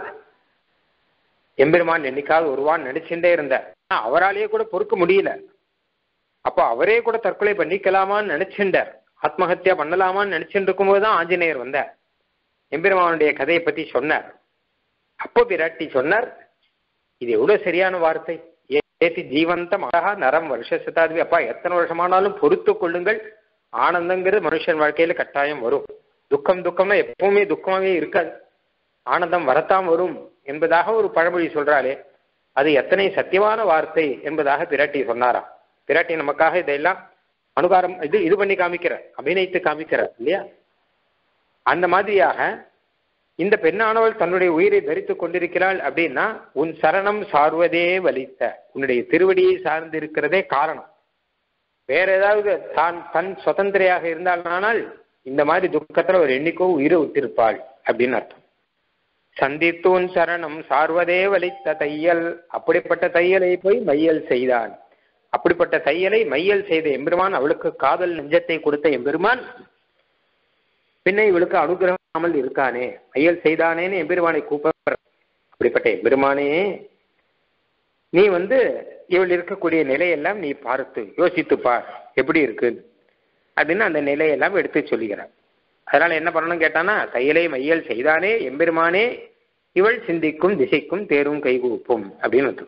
எம்பெருமான் என்னைக்காவது ஒருவான் நினைச்சுட்டே இருந்த, அவராலேயே கூட பொறுக்க முடியல. அப்போ அவரே கூட தற்கொலை பண்ணிக்கலாமான்னு நினைச்சுட்டார், ஆத்மஹத்தியா பண்ணலாமான்னு நினைச்சுட்டு இருக்கும்போது தான் ஆஞ்சநேயர் வந்தார், எம்பெருமானுடைய கதையை பத்தி சொன்னார். அப்போ பிராட்டி சொன்னார், இது எவ்வளவு சரியான வார்த்தை, ஏத்தி ஜீவந்தம் அழகா நரம் வருஷ சதாதிபதி, அப்பா எத்தனை வருஷமானாலும் பொறுத்து கொள்ளுங்கள், ஆனந்தங்கிறது மனுஷன் வாழ்க்கையில கட்டாயம் வரும். துக்கம் துக்கம்னா எப்பவுமே துக்கமாவே இருக்காது, ஆனந்தம் வரத்தான் வரும் என்பதாக ஒரு பழமொழி சொல்றாளே, அது எத்தனை சத்தியமான வார்த்தை என்பதாக பிராட்டி சொன்னாராம். பிராட்டி நமக்காக இதையெல்லாம் அனுகாரம் இது இது பண்ணி காமிக்கிறார், அபிநயித்து காமிக்கிறார் இல்லையா? அந்த மாதிரியாக இந்த பெண்ணானவள் தன்னுடைய உயிரை தரித்துக் கொண்டிருக்கிறாள் அப்படின்னா உன் சரணம் சார்வதே வலித்த, உன்னுடைய திருவடியை சார்ந்து இருக்கிறதே காரணம். வேற ஏதாவது தான் தன் சுதந்திரையாக இருந்தால் இந்த மாதிரி துக்கத்துல ஒரு எண்ணிக்கோ உயிரை விட்டிருப்பாள் அப்படின்னு அர்த்தம். சந்தித்தூன் சரணம் சார்வதே வலித்த தையல், அப்படிப்பட்ட தையலை போய் மையல் செய்தான். அப்படிப்பட்ட தையலை மையல் செய்த எம்பெருமான், அவளுக்கு காதல் நெஞ்சத்தை கொடுத்த எம்பெருமான் பின்ன இவளுக்கு அனுகிரகமாமல் இருக்கானே, மையல் செய்தானேன்னு எம்பெருமானை கூப்பிட. அப்படிப்பட்ட எம்பெருமானே நீ வந்து இவள் இருக்கக்கூடிய நிலையெல்லாம் நீ பார்த்து யோசித்து பார் எப்படி இருக்கு அப்படின்னு அந்த நிலையெல்லாம் எடுத்து சொல்லுகிறார். அதனால என்ன பண்ணணும் கேட்டானா, தையலை மையல் செய்தானே எம்பெருமானே இவள் சிந்திக்கும் திசைக்கும் தேரும் கைகூப்பும் அப்படின்னு.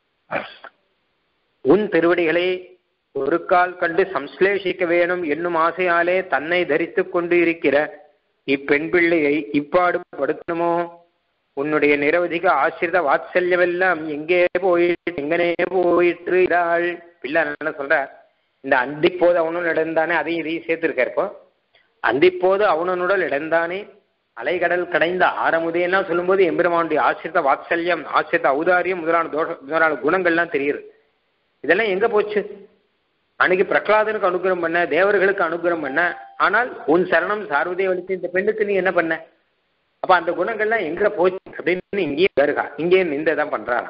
உன் திருவடிகளை ஒரு கால் கண்டு சம்ஸ்லேஷிக்க வேணும் என்னும் ஆசையாலே தன்னை தரித்து கொண்டு இருக்கிற இப்பெண் பிள்ளையை இப்பாடு படுத்தணுமோ? உன்னுடைய நிரவதிக ஆசிரித வாத்சல்யமெல்லாம் எங்கே போயிட்டு எங்கனே போயிட்டு இதாள். பிள்ளை என்ன சொல்ற, இந்த அந்திப்போது அவனும் இடந்தானே, அதையும் இதையும் சேர்த்திருக்க. இப்போ அந்திப்போது அவனுடன் இடந்தானே, அலைகடல் கடைந்த ஆரமுதையெல்லாம் சொல்லும்போது எம்பெருமானுடைய ஆசிரித வாத்சல்யம், ஆசிரித ஔதாரியம் முதலான தோஷ முதலான குணங்கள்லாம் தெரியுது. இதெல்லாம் எங்க போச்சு? அன்னைக்கு பிரகலாதனுக்கு அனுகிரகம் பண்ண, தேவர்களுக்கு அனுகிரகம் பண்ண, ஆனால் உன் சரணம் சார்வதே வலித்து இந்த பெண்ணுக்கு நீ என்ன பண்ண? அப்ப அந்த குணங்கள்லாம் எங்க போச்சு அப்படின்னு இங்கேயே வருகா, இங்கே நின்றதான் பண்றாராம்.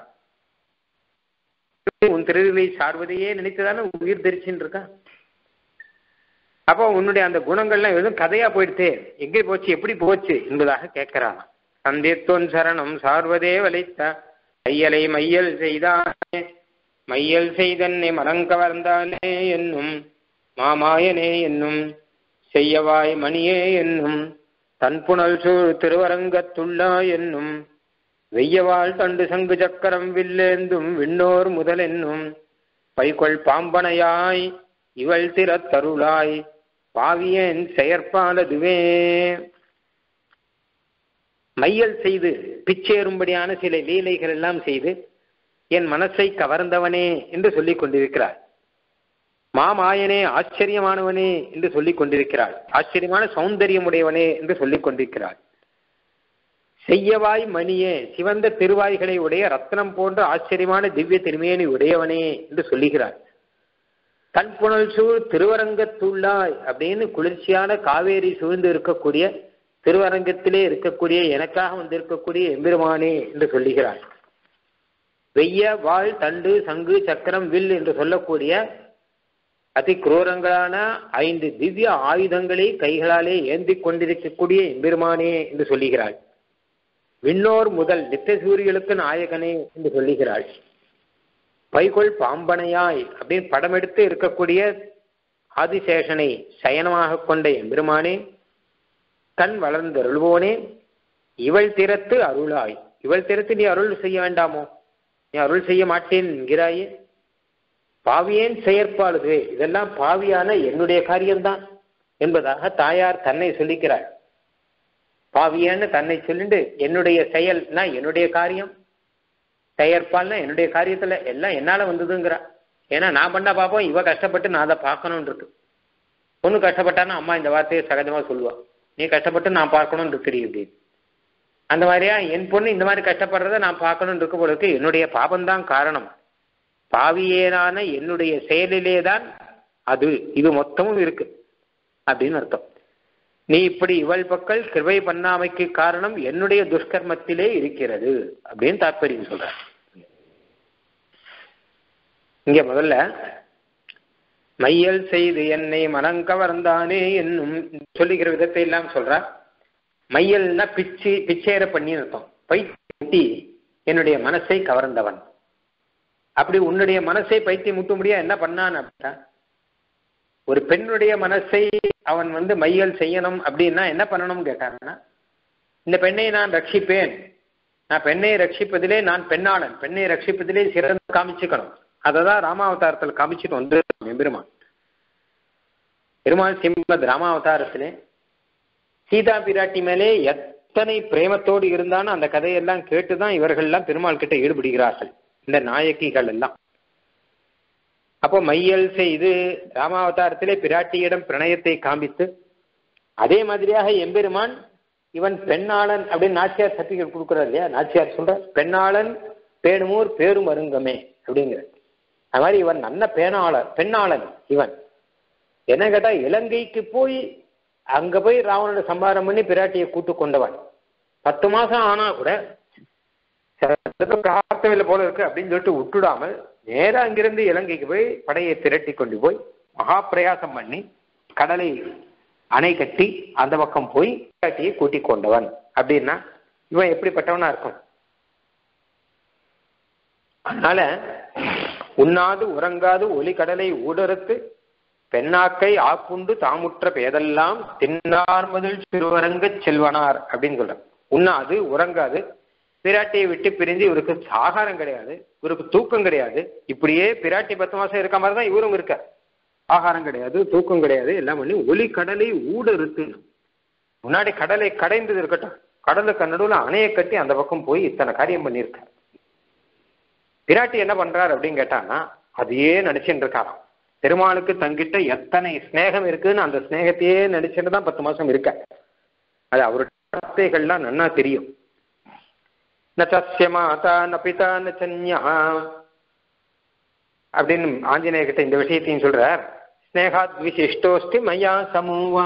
உன் திருவிழை சார்வதையே நினைத்துதானே உயிர் தெரிச்சுன்னு இருக்கா. அப்போ உன்னுடைய அந்த குணங்கள்லாம் எதுவும் கதையா போயிடுத்து, எங்கே போச்சு எப்படி போச்சு என்பதாக கேட்கிறான். சந்தித்தொன் சரணம் சார்வதே வலித்த தையலை மையல் செய்தானே, மையல் செய்தன்னை மரங்கவர்ந்தானே என்னும் மாமாயனே என்னும் செய்யவாய் மணியே என்னும் தன்புணல் சூழ் திருவரங்கத்துள்ளா என்னும் வெய்யவாள் தண்டு சங்கு சக்கரம் வில்லேந்தும் விண்ணோர் முதல் என்னும் பைகொள் பாம்பனையாய் இவள் திறத்தருளாய் பாவியேன் செயற்பாலதுவே. மையல் செய்து பிச்சேறும்படியான சில லீலைகள் எல்லாம் செய்து என் மனசை கவர்ந்தவனே என்று சொல்லிக் கொண்டிருக்கிறார். மாமாயனே ஆச்சரியமானவனே என்று சொல்லிக் கொண்டிருக்கிறாள். ஆச்சரியமான சௌந்தரியமுடையவனே என்று சொல்லிக் கொண்டிருக்கிறாள். செய்யவாய் மணியே, சிவந்த திருவாய்களை உடைய ரத்னம் போன்ற ஆச்சரியமான திவ்ய திருமேனி உடையவனே என்று சொல்லுகிறார். தன்புணல் சூழ் திருவரங்கத்துள்ளாய் அப்படின்னு குளிர்ச்சியான காவேரி சூழ்ந்து இருக்கக்கூடிய திருவரங்கத்திலே இருக்கக்கூடிய எனக்காக வந்திருக்கக்கூடிய எம்பெருமானே என்று சொல்லுகிறார். வெய்ய வாழ் தண்டு சங்கு சக்கரம் வில் என்று சொல்லக்கூடிய அதி குரூரங்களான ஐந்து திவ்ய ஆயுதங்களை கைகளாலே ஏந்தி கொண்டிருக்கக்கூடிய எம்பெருமானே என்று சொல்லுகிறாள். விண்ணோர் முதல் நித்திய சூரியர்களுக்கு நாயகனே என்று சொல்லுகிறாள். பைகொள் பாம்பனையாய் அப்படின்னு படம் எடுத்து இருக்கக்கூடிய ஆதிசேஷனை சயனமாக கொண்ட எம்பெருமானே, கண் வளர்ந்தருள்வோனே, இவள் திறத்து அருளாய், இவள் திறத்து நீ அருள் செய்ய வேண்டாமோ, நீ அருள் செய்ய மாட்டேன் என்கிறாயே, பாவியேன் செயற்பாடுவே, இதெல்லாம் பாவியான என்னுடைய காரியம்தான் என்பதாக தாயார் தன்னை சொல்லிக்கிறாள். பாவியன்னு தன்னை சொல்லிட்டு என்னுடைய செயல்னா என்னுடைய காரியம், செயற்பால்னா என்னுடைய காரியத்துல எல்லாம் என்னால வந்ததுங்கிறா. ஏன்னா நான் பண்ணா பார்ப்போம், இவ கஷ்டப்பட்டு நான் அதை பார்க்கணும்னு இருக்கு. பொண்ணு கஷ்டப்பட்டானா அம்மா இந்த வார்த்தையை சகஜமா சொல்லுவா, நீ கஷ்டப்பட்டு நான் பார்க்கணும்னு இருக்கிறீ அப்படின்னு. அந்த மாதிரியா என் பொண்ணு இந்த மாதிரி கஷ்டப்படுறத நான் பார்க்கணும்னு இருக்க போல இருக்கு, என்னுடைய பாபம்தான் காரணம், பாவியேனான என்னுடைய செயலிலேதான் அது இது மொத்தமும் இருக்கு அப்படின்னு அர்த்தம். நீ இப்படி இவள் பக்கல் கிருபை பண்ணாமைக்கு காரணம் என்னுடைய துஷ்கர்மத்திலே இருக்கிறது அப்படின்னு தாற்பயம் சொல்ற. இங்க முதல்ல மையல் செய்து என்னை மனங்கவர்ந்தானே என்னும் சொல்லுகிற விதத்தை எல்லாம் சொல்ற. மையல்னா பிச்சு பிச்சேர பண்ணி அர்த்தம். பைத்தி என்னுடைய மனசை கவர்ந்தவன். அப்படி உன்னுடைய மனசை பைத்தி முட்ட முடியா என்ன பண்ணான் அப்படின்னா, ஒரு பெண்ணுடைய மனசை அவன் வந்து மையல் செய்யணும் அப்படின்னா என்ன பண்ணணும் கேட்டாங்கன்னா, இந்த பெண்ணை நான் ரட்சிப்பேன், நான் பெண்ணை ரட்சிப்பதிலே நான் பெண்ணாளன், பெண்ணை ரட்சிப்பதிலே சிறந்து காமிச்சுக்கணும். அதை தான் ராமாவதாரத்தில் காமிச்சுட்டு வந்து பெருமான் பெருமாள் சிம்மத் ராமாவதாரத்திலே சீதா பிராட்டி மேலே எத்தனை பிரேமத்தோடு இருந்தாலும் அந்த கதையெல்லாம் கேட்டுதான் இவர்கள் எல்லாம் பெருமாள் கிட்ட ஈடுபடுகிறார்கள். இந்த நாயகிகள் எல்லாம் அப்போ மையல் செய்து ராமாவதாரத்திலே பிராட்டியிடம் பிரணயத்தை காண்பித்து அதே மாதிரியாக எம்பெருமான் இவன் பெண்ணாளன் அப்படின்னு நாச்சியார் சர்டிபிகேட் கொடுக்குறாரு இல்லையா? நாச்சியார் சொல்ற பெண்ணாளன் பேணுமூர் பேரும் அருங்கமே அப்படிங்கிற அது மாதிரி இவன் நல்ல பேணாளர் பெண்ணாளன் இவன். என்ன கேட்டா இலங்கைக்கு போய் அங்க போய் ராவணோட சம்பாரம் பண்ணி பிராட்டியை கூட்டு கொண்டவன். பத்து மாசம் ஆனா கூட காத்தவில்லை போல இருக்கு அப்படின்னு சொல்லிட்டு விட்டுடாமல் நேரா அங்கிருந்து இலங்கைக்கு போய் படையை திரட்டி கொண்டு போய் மகா பிரயாசம் பண்ணி கடலை அணை கட்டி அந்த பக்கம் போய் பிராட்டியை கூட்டிக் கொண்டவன். அப்படின்னா இவன் எப்படிப்பட்டவனா இருக்கும்? அதனால உண்ணாது உறங்காது ஒலி கடலை ஊடறுத்து பெண்ணாக்கை ஆக்குண்டு தாமுற்ற பேதெல்லாம் தின்னார் முதல் திருவரங்க செல்வனார் அப்படின்னு சொல்ற. உண்ணாது உறங்காது பிராட்டியை விட்டு பிரிஞ்சு இவருக்கு ஆகாரம் கிடையாது, இவருக்கு தூக்கம் கிடையாது. இப்படியே பிராட்டி பத்து மாசம் இருக்க மாதிரி தான் இவரும் இருக்க. ஆகாரம் கிடையாது, தூக்கம் கிடையாது, எல்லாம் பண்ணி ஒலி கடலை ஊடறுத்து முன்னாடி கடலை கடைந்தது இருக்கட்டும், கடலுக்கு நடுவில் அணையை கட்டி அந்த பக்கம் போய் இத்தனை காரியம் பண்ணியிருக்க. பிராட்டி என்ன பண்றாரு அப்படின்னு கேட்டான்னா அதையே நடிச்சுட்டு இருக்காராம். பெருமாளுக்கு தங்கிட்ட எத்தனை ஸ்நேகம் இருக்குன்னு அந்த ஸ்நேகத்தையே நடிச்சுட்டு தான் பத்து மாசம் இருக்க. அது அவருடைய வார்த்தைகள்லாம் நன்னா தெரியும். நச்சஸ்ய மாதா ந பிதா ந சன்யா அப்படின்னு ஆஞ்சநேய கிட்ட இந்த விஷயத்தையும் சொல்றார். ஸ்னேகாத் விசிஷ்டோஸ்தி மயா சமூவா.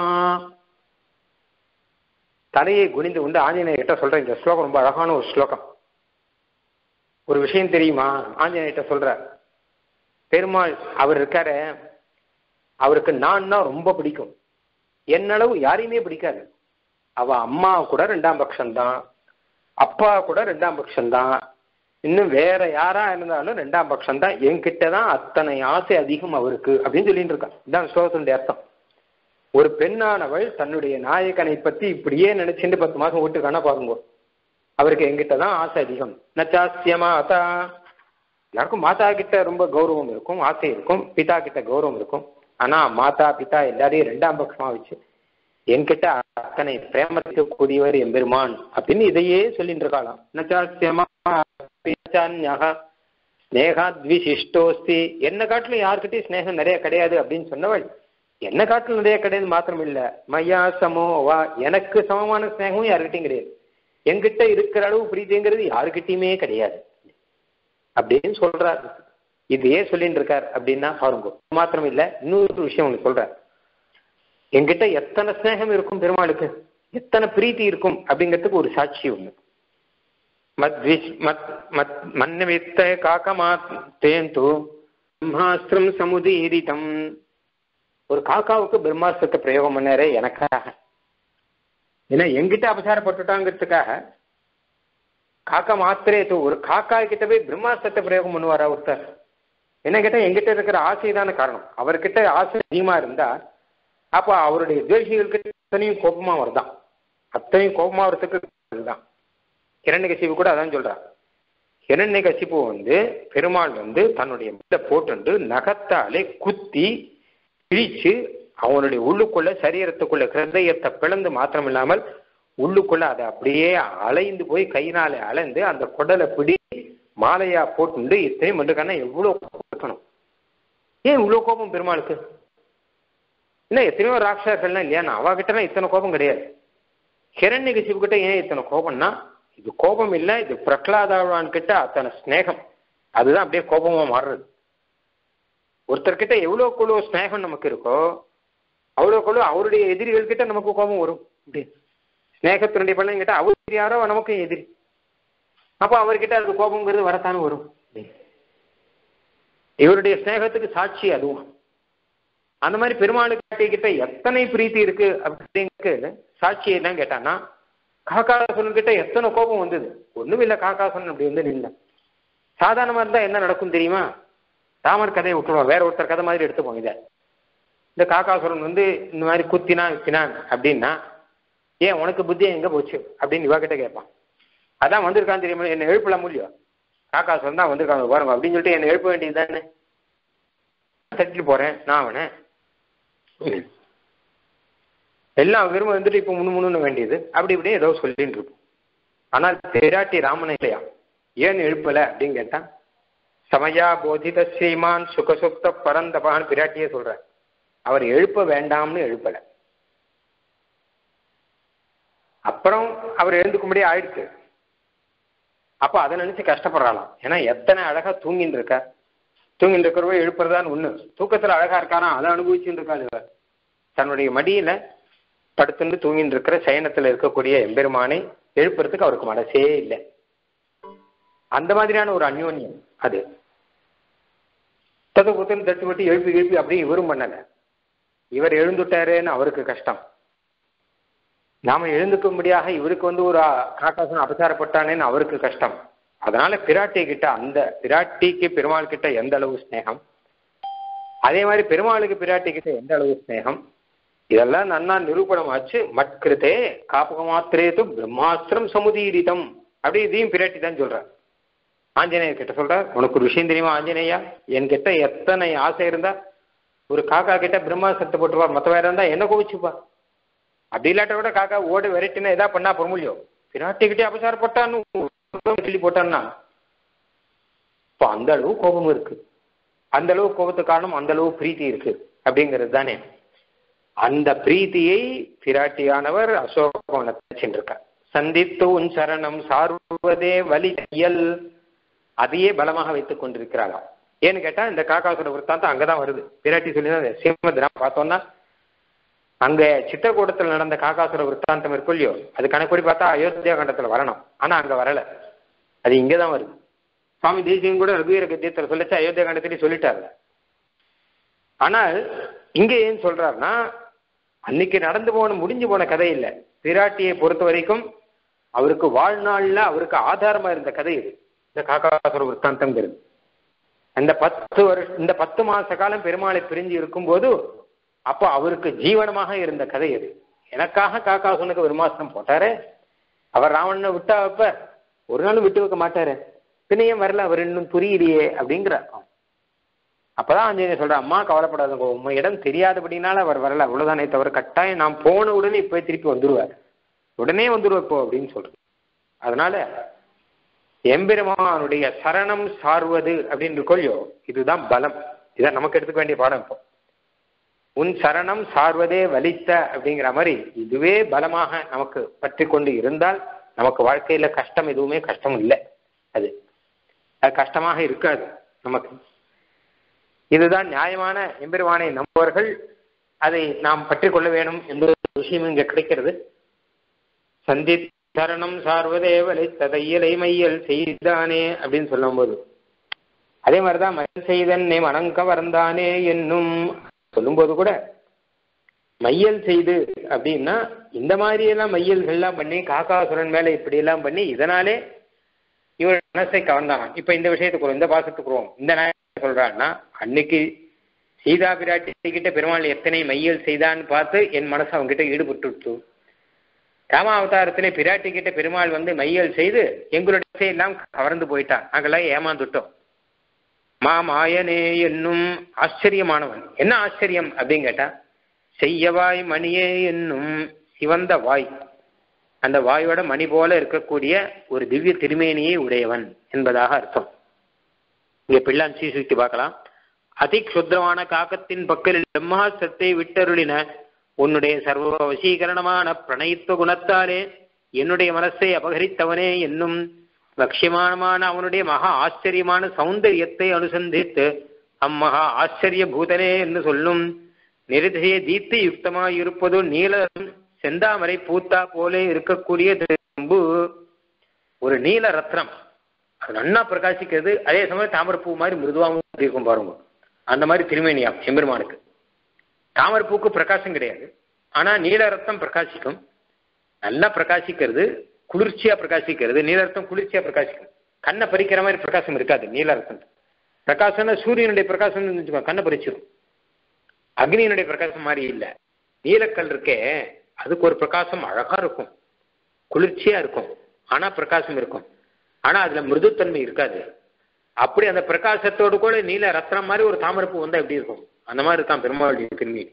தலையை குனிந்து கொண்டு ஆஞ்சநேய கிட்ட சொல்ற இந்த ஸ்லோகம் ரொம்ப அழகான ஒரு ஸ்லோகம். ஒரு விஷயம் தெரியுமா? ஆஞ்சநேயிட்ட சொல்ற, பெருமாள் அவர் இருக்காரு, அவருக்கு நான்னா ரொம்ப பிடிக்கும். என்னளவு யாரையுமே பிடிக்காது. அவ அம்மா கூட ரெண்டாம் பட்சம்தான், அப்பா கூட ரெண்டாம் பட்சம்தான், இன்னும் வேற யாரா இருந்தாலும் ரெண்டாம் பட்சம்தான். என்கிட்டதான் அத்தனை ஆசை அதிகம் அவருக்கு அப்படின்னு சொல்லிட்டு இருக்கான். இதான் ஸ்லோகத்தினுடைய அர்த்தம். ஒரு பெண்ணானவள் தன்னுடைய நாயகனை பத்தி இப்படியே நினைச்சுட்டு பத்து மாசம் வீட்டுக்கான பாருங்க. அவருக்கு என்கிட்டதான் ஆசை அதிகம். நச்சாஸ்ய மாதா, எல்லாருக்கும் மாதா கிட்ட ரொம்ப கௌரவம் இருக்கும், ஆசை இருக்கும். பிதா கிட்ட கௌரவம் இருக்கும். ஆனா மாதா பிதா எல்லாரையும் ரெண்டாம் பட்சமா வச்சு என்கிட்ட அத்தனை பிரேமத்துக்கு கூடியவர் எம்பெருமான் அப்படின்னு இதையே சொல்லிட்டு இருக்காளாம். நச்சாஸ்யமா ஸ்னேகாத்விசிஷ்டோஸ்தி, என்ன காட்டிலும் யாருக்கிட்டையும் ஸ்னேகம் நிறைய கிடையாது அப்படின்னு சொன்னவள் என்ன காட்டிலும் நிறைய கிடையாது மாத்திரம் இல்ல, மையா சமோவா, எனக்கு சமமான ஸ்னேகமும் யாருக்கிட்டையும் கிடையாது. என்கிட்ட இருக்கிற அளவு பிரீதிங்கிறது யாருக்கிட்டையுமே கிடையாது அப்படின்னு சொல்றாரு. இதையே சொல்லிட்டு இருக்கார் அப்படின்னா பாருங்க. மாத்திரம் இல்ல, இன்னொரு விஷயம் ஒண்ணு சொல்றார். என்கிட்ட எத்தனை ஸ்நேகம் இருக்கும் பெருமாளுக்கு, எத்தனை பிரீத்தி இருக்கும் அப்படிங்கிறதுக்கு ஒரு சாட்சி ஒண்ணு. மன்வித்த காக்கமாத்தேந்து பிரம்மாஸ்திரம் சமுதீரிதம். ஒரு காக்காவுக்கு பிரம்மாஸ்திரத்தை பிரயோகம் பண்ணாரே எனக்காக. ஏன்னா என்கிட்ட அபசாரப்பட்டுட்டாங்கிறதுக்காக காக்கா மாத்திரே ஒரு காக்கா கிட்ட போய் பிரம்மாஸ்திரத்தை பிரயோகம் பண்ணுவாரா ஒருத்தர்? என்ன கேட்டா என்கிட்ட இருக்கிற ஆசைதான காரணம். அவர்கிட்ட ஆசை அதிகமா இருந்தா அப்ப அவருடைய துவேஷிகளுக்கு அத்தனையும் கோபமா வருதான். அத்தனையும் கோபமா வரத்துக்கு தான் ஹிரண்யகசிபு கூட அதான் சொல்றான். ஹிரண்யகசிபு வந்து பெருமாள் வந்து தன்னுடைய முட்டை போட்டு நகத்தாலே குத்தி பிரிச்சு அவனுடைய உள்ளுக்குள்ள சரீரத்துக்குள்ள ஹிருதயத்தை பிளந்து மாத்திரம் இல்லாமல் உள்ளுக்குள்ள அதை அப்படியே அலைந்து போய் கையினாலே அலைந்து அந்த குடலை பிடி மாலையா போட்டு இத்தனையும் பண்ணிருக்கானா எவ்வளவு கோபம் இருக்கணும்? ஏன் இவ்வளவு கோபம் பெருமாளுக்கு? இல்லை எத்தனையோ ராட்சசர்கள்லாம் இல்லையா, நான் அவகிட்டலாம் இத்தனை கோபம் கிடையாது. ஹிரண்யகசிபு கிட்ட ஏன் இத்தனை கோபம்னா இது கோபம் இல்லை, இது பிரகலாதாழ்வான் கிட்ட அத்தனை ஸ்நேகம். அதுதான் அப்படியே கோபமா மாறுறது. ஒருத்தர்கிட்ட எவ்வளோக்குள்ளோ ஸ்நேகம் நமக்கு இருக்கோ அவ்வளோக்குள்ளோ அவருடைய எதிரிகள் கிட்ட நமக்கு கோபம் வரும். அப்படி ஸ்நேகத்தினுடைய பலன் கிட்ட அவர் யாரோ நமக்கு எதிரி, அப்போ அவர்கிட்ட அது கோபங்கிறது வரத்தானே வரும். இவருடைய ஸ்நேகத்துக்கு சாட்சி அதுவும். அந்த மாதிரி பெருமாளுக்கு கிட்ட எத்தனை பிரீத்தி இருக்கு அப்படிங்கிறது சாட்சி என்னன்னு கேட்டான்னா காக்காசுரன் கிட்ட எத்தனை கோபம் வந்தது. ஒண்ணும் இல்லை, காக்காசுரன் அப்படி வந்து நின்ன. சாதாரணமா இருந்தா என்ன நடக்கும் தெரியுமா? ராமர் கதையை விட்டுருவோம், வேற ஒருத்தர் கதை மாதிரி எடுத்துப்போம். இதை இந்த காக்காசுரன் வந்து இந்த மாதிரி குத்தினான் வித்தினான் அப்படின்னா ஏன் உனக்கு புத்தியா எங்க போச்சு அப்படின்னு இவா கிட்ட கேட்பான். அதான் வந்திருக்கான்னு தெரியுமா, என்ன எழுப்பலாம் முடியும், காக்காசுரன் தான் வந்திருக்காங்க பாருங்க அப்படின்னு சொல்லிட்டு என்ன எழுப்ப வேண்டியது தானே. தட்டிட்டு போறேன் நான் அவனை, எல்லாம் விரும்ப வந்துட்டு இப்ப முன்னு முன்னு வேண்டியது அப்படி இப்படியே ஏதோ சொல்லிட்டு இருப்போம். ஆனால் பிராட்டி ராமனை இல்லையா, ஏன் எழுப்பல அப்படின்னு கேட்டான். சமயா போதித ஸ்ரீமான் சுகசுப்த பரந்தபான்னு பிராட்டியே சொல்ற. அவர் எழுப்ப வேண்டாம்னு எழுப்பல. அப்புறம் அவர் எழுந்துக்கும்படியே ஆயிடுச்சு. அப்ப அதை நினைச்சு கஷ்டப்படுறாளாம். ஏன்னா எத்தனை அழகா தூங்கின்னு இருக்கா, தூங்கிட்டு இருக்கிறவ எழுப்புறதான்னு ஒண்ணு, தூக்கத்துல அழகா இருக்கானா அதை அனுபவிச்சுட்டு இருக்காள் இவர். தன்னுடைய மடியில படுத்துட்டு தூங்கிட்டு இருக்கிற சயனத்துல இருக்கக்கூடிய எம்பெருமானை எழுப்புறதுக்கு அவருக்கு மனசே இல்லை. அந்த மாதிரியான ஒரு அந்யோன்யம் அது. தத்து குத்துன்னு தட்டு விட்டு எழுப்பி எழுப்பி அப்படியே இவரும் பண்ணல. இவர் எழுந்துட்டாருன்னு அவருக்கு கஷ்டம், நாம எழுந்துக்கும்படியாக இவருக்கு வந்து ஒரு காக்காசனம் அபசாரப்பட்டானேன்னு அவருக்கு கஷ்டம். அதனால பிராட்டி கிட்ட, அந்த பிராட்டிக்கு பெருமாள் கிட்ட எந்த அளவு ஸ்நேகம், அதே மாதிரி பெருமாளுக்கு பிராட்டி கிட்ட எந்த அளவு ஸ்நேகம், இதெல்லாம் நன்னா நிரூபணம் ஆச்சு. மட்கிருத்தே காப்பக மாத்திரேது பிரம்மாஸ்திரம் சமுதீரிதம் அப்படி இதையும் பிராட்டி தான் சொல்ற. ஆஞ்சநேயர் கிட்ட சொல்ற, உனக்கு ஒரு விஷயம் தெரியுமா ஆஞ்சநேயா, என்கிட்ட எத்தனை ஆசை இருந்தா ஒரு காக்கா கிட்ட பிரம்மாஸ்திரத்தை போட்டுருவார், மற்ற வேற இருந்தா என்ன கோவிச்சுப்பா. அப்படி இல்லாட்ட கூட காக்கா ஓடு வெரைட்டினா எதா பண்ணா பொறுமொழியோ, பிராட்டிக்கிட்டே அபசாரப்பட்டான்னு சொல்லி போட்டான்னா இப்போ அந்த அளவு கோபம் இருக்கு. அந்த அளவு கோபத்துக்கு காரணம் அந்த அளவு பிரீத்தி இருக்கு அப்படிங்கிறது தானே. அந்த பிரீத்தியை பிராட்டியானவர் அசோகவனத்தை சென்றிருக்கார். சந்தித்து உன் சரணம் சார்வதே வலியல், அதையே பலமாக வைத்துக் கொண்டிருக்கிறாராம். ஏன்னு கேட்டா இந்த காக்காசுர விற்த்தாந்தம் அங்கதான் வருது. பிராட்டி சொல்லி ஸ்ரீமத் பார்த்தோம்னா அங்க சித்திரக்கூடத்தில் நடந்த காக்காசுர விற்த்தாந்தம் இருக்கும் இல்லையோ, அது கணக்குப்படி பார்த்தா அயோத்தியா கண்டத்துல வரணும், ஆனா அங்க வரல, அது இங்கதான் வருது. சுவாமி தேசியம் கூட ரகுவீர கத்தியத்தில் சொல்லிச்சு, அயோத்தியா கண்டத்திலேயே சொல்லிட்டாரு. ஆனால் இங்க ஏன் சொல்றாருன்னா, அன்னைக்கு நடந்து போன முடிஞ்சு போன கதை இல்லை. பிராட்டியை பொறுத்த வரைக்கும் அவருக்கு வாழ்நாள்ல அவருக்கு ஆதாரமா இருந்த கதை இது, இந்த காக்காசுர விற்த்தாந்தம்ங்கிறது. அந்த பத்து வருஷம் இந்த பத்து மாச காலம் பெருமாளை பிரிஞ்சு இருக்கும்போது அப்போ அவருக்கு ஜீவனமாக இருந்த கதை அது. எனக்காக காக்காசுனுக்கு பிரம்மாஸ்திரம் போட்டாரு, அவர் ராவணனை விட்டா வைப்ப, ஒரு நாளும் விட்டு வைக்க மாட்டாரு, பின்னையும் வரல, அவர் இன்னும் புரியலையே அப்படிங்கிற. அப்பதான் ஆஞ்சநேயர் சொல்ற, அம்மா கவலைப்படாதவங்க, உண்மை இடம் தெரியாதபடினால அவர் வரல, அவ்வளவுதானே தவிர கட்டாயம் நான் போன உடனே இப்ப திருப்பி வந்துருவார், உடனே வந்துருவார் இப்போ அப்படின்னு சொல்றேன். அதனால எம்பெருமானுடைய சரணம் சார்வது அப்படின்னு கொள்ளியோ, இதுதான் பலம். இதான் நமக்கு எடுத்துக்க வேண்டிய பாடம். இப்போ உன் சரணம் சார்வதே வலித்த அப்படிங்கிற மாதிரி இதுவே பலமாக நமக்கு பற்றி கொண்டு இருந்தால் நமக்கு வாழ்க்கையில கஷ்டம் எதுவுமே கஷ்டம் இல்லை, அது அது கஷ்டமாக இருக்காது நமக்கு. இதுதான் நியாயமான எம்பெருமானை நம்புவர்கள் அதை நாம் பற்றி கொள்ள வேணும் என்ற விஷயம் இங்க கிடைக்கிறது. சந்தி சரணம் சார்வதே வலித்த தையலை மையல் செய்தானே அப்படின்னு சொல்லும் போது, அதே மாதிரிதான் மையல் செய்தன்னே மனங்க வந்தானே என்னும் சொல்லும்போது கூட மையல் செய்து அப்படின்னா இந்த மாதிரி எல்லாம் மையல்கள்லாம் பண்ணி காக்காசுரன் மேல இப்படி எல்லாம் பண்ணி இதனாலே இவர் மனசை கவர்ந்தானா. இப்ப இந்த விஷயத்துக்கு இந்த பாசத்துக்குறோம் இந்த நாயகம் சொல்றான்னா, அன்னைக்கு சீதா பிராட்டி கிட்ட பெருமாள் எத்தனை மையல் செய்தான்னு பார்த்து என் மனசு அவங்க கிட்ட ஈடுபட்டு, ராம அவதாரத்திலே பிராட்டி கிட்ட பெருமாள் வந்து மையல் செய்து எங்களுடைய எல்லாம் கவர்ந்து போயிட்டான், நாங்கெல்லாம் ஏமாந்துட்டோம். மாமாயனே என்னும் ஆச்சரியமானவன். என்ன ஆச்சரியம் அப்படின்னு கேட்டா, செய்யவாய் மணியே என்னும் சிவந்த வாய், அந்த வாயோட மணி போல இருக்கக்கூடிய ஒரு திவ்ய திருமேனியை உடையவன் என்பதாக அர்த்தம். இங்க பிள்ளான் சீசுத்தி பார்க்கலாம். அதி க்ஷுத்ரமான காக்கத்தின் பக்கத்தில் பிரம்மாஸ்திரத்தை விட்டருளின உன்னுடைய சர்வ வசீகரணமான பிரணயித்துவ குணத்தாலே என்னுடைய மனசை அபகரித்தவனே என்னும் லட்சியமான அவனுடைய மகா ஆச்சரியமான சௌந்தரியத்தை அனுசந்தித்து அம்மகா ஆச்சரிய பூதனே என்று சொல்லும் நிருதிய தீப்தி யுக்தமாய் இருப்பது நீல செந்தாமரை பூத்தா போலே இருக்கக்கூடிய திரும்பு, ஒரு நீல ரத்னம், அது நன்னா பிரகாசிக்கிறது, அதே சமயம் தாமரைப்பூ மாதிரி மிருதுவாகவும் இருக்கும் பாருங்க. அந்த மாதிரி திருமேனியா எம்பெருமானுக்கு. தாமரைப்பூக்கு பிரகாசம் கிடையாது, ஆனா நீல ரத்னம் பிரகாசிக்கும், நல்லா பிரகாசிக்கிறது, குளிர்ச்சியா பிரகாசிக்கிறது. நீலரத்தம் குளிர்ச்சியா பிரகாசிக்கும், கண்ணை பறிக்கிற மாதிரி பிரகாசம் இருக்காது நீலரத்தம். பிரகாசம்னா சூரியனுடைய பிரகாசம் வச்சுக்கோ, கண்ணை பறிச்சிடும். அக்னியினுடைய பிரகாசம் மாதிரி இல்லை. நீலக்கல் இருக்கே அதுக்கு ஒரு பிரகாசம் அழகா இருக்கும், குளிர்ச்சியா இருக்கும், ஆனா பிரகாசம் இருக்கும், ஆனா அதுல மிருதுத்தன்மை இருக்காது. அப்படி அந்த பிரகாசத்தோடு கூட நீல ரத்னம் மாதிரி ஒரு தாமரைப்பூ வந்தா எப்படி இருக்கும், அந்த மாதிரி இருக்கான் பெருமாளுடைய திருமேனி.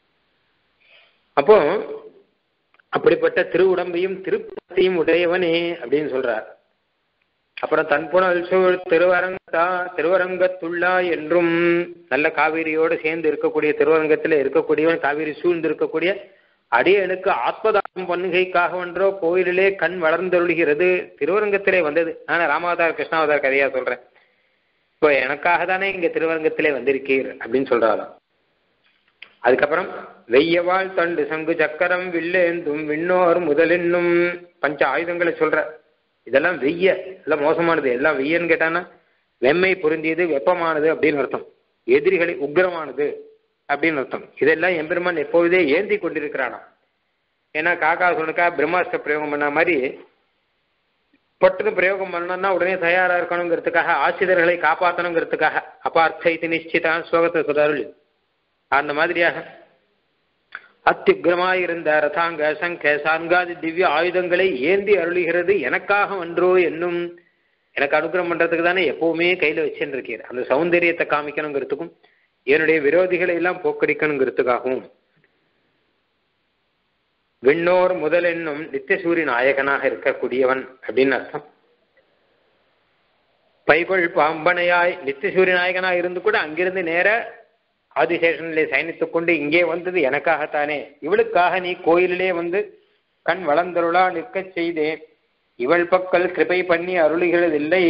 அப்போ அப்படிப்பட்ட திரு உடம்பையும் திருப்பத்தையும் உடையவனே அப்படின்னு சொல்றார். அப்புறம் தன்புணல் சூழ் திருவரங்கத்தா திருவரங்கத்துள்ளா என்றும் நல்ல காவிரியோடு சேர்ந்து இருக்கக்கூடிய திருவரங்கத்தில் இருக்கக்கூடியவன், காவிரி சூழ்ந்து இருக்கக்கூடிய அடியனுக்கு ஆத்மதானம் பண்ணுகைக்காக ஒன்றோ கோயிலிலே கண் வளர்ந்தொழுகிறது. திருவரங்கத்திலே வந்தது. நான் ராமாவதார் கிருஷ்ணாவதார் கதையா சொல்றேன். இப்போ எனக்காக தானே இங்க திருவரங்கத்திலே வந்திருக்கீர் அப்படின்னு சொல்றாராம். அதுக்கப்புறம் வெய்யவாள் தண்டு சங்கு சக்கரம் வில்லேந்தும் விண்ணோர் முதலென்னும் பஞ்ச ஆயுதங்களை சொல்ற. இதெல்லாம் வெய்ய, எல்லாம் மோசமானது. எல்லாம் வெய்யன்னு கேட்டான்னா வெம்மை பொருந்தியது, வெப்பமானது அப்படின்னு அர்த்தம். எதிரிகளை உக்ரமானது அப்படின்னு அர்த்தம். இதெல்லாம் எம்பெருமான் எப்போதே ஏந்தி கொண்டிருக்கிறானா. ஏன்னா காக்கா சொன்னக்கா பிரம்மாஸ்திர பிரயோகம் பண்ண மாதிரி பட்டுன்னு பிரயோகம் பண்ணணும்னா உடனே தயாரா இருக்கணுங்கிறதுக்காக, ஆசிரியர்களை காப்பாற்றணுங்கிறதுக்காக அபார்த்த இது நிச்சிதா ஸ்லோகத்தை சொல்றாரு. அந்த மாதிரியாக அத்தியுக்ரமாயிருந்த ரதாங்க சங்க சாங்காதி திவ்ய ஆயுதங்களை ஏந்தி அருளுகிறது எனக்காக ஒன்றோ என்னும். எனக்கு அனுகிரகம் பண்றதுக்கு தானே எப்பவுமே கையில வச்சுன்னு இருக்கீர். அந்த சௌந்தரியத்தை காமிக்கணுங்கிறதுக்கும் என்னுடைய விரோதிகளை எல்லாம் போக்கடிக்கணுங்கிறதுக்காகவும். விண்ணோர் முதல் என்னும் நித்தியசூரி நாயகனாக இருக்கக்கூடியவன் அப்படின்னு அர்த்தம். பைகொள் பாம்பனையாய் நித்தியசூரி நாயகனாக இருந்து கூட அங்கிருந்து நேர ஆதிசேஷனிலே சயனித்துக் கொண்டு இங்கே வந்தது எனக்காகத்தானே. இவளுக்காக நீ கோயிலிலே வந்து கண் வளர்ந்தருளா நிற்க செய்தேன். இவள் பக்கல் கிருபை பண்ணி அருளுகிறதில்லை.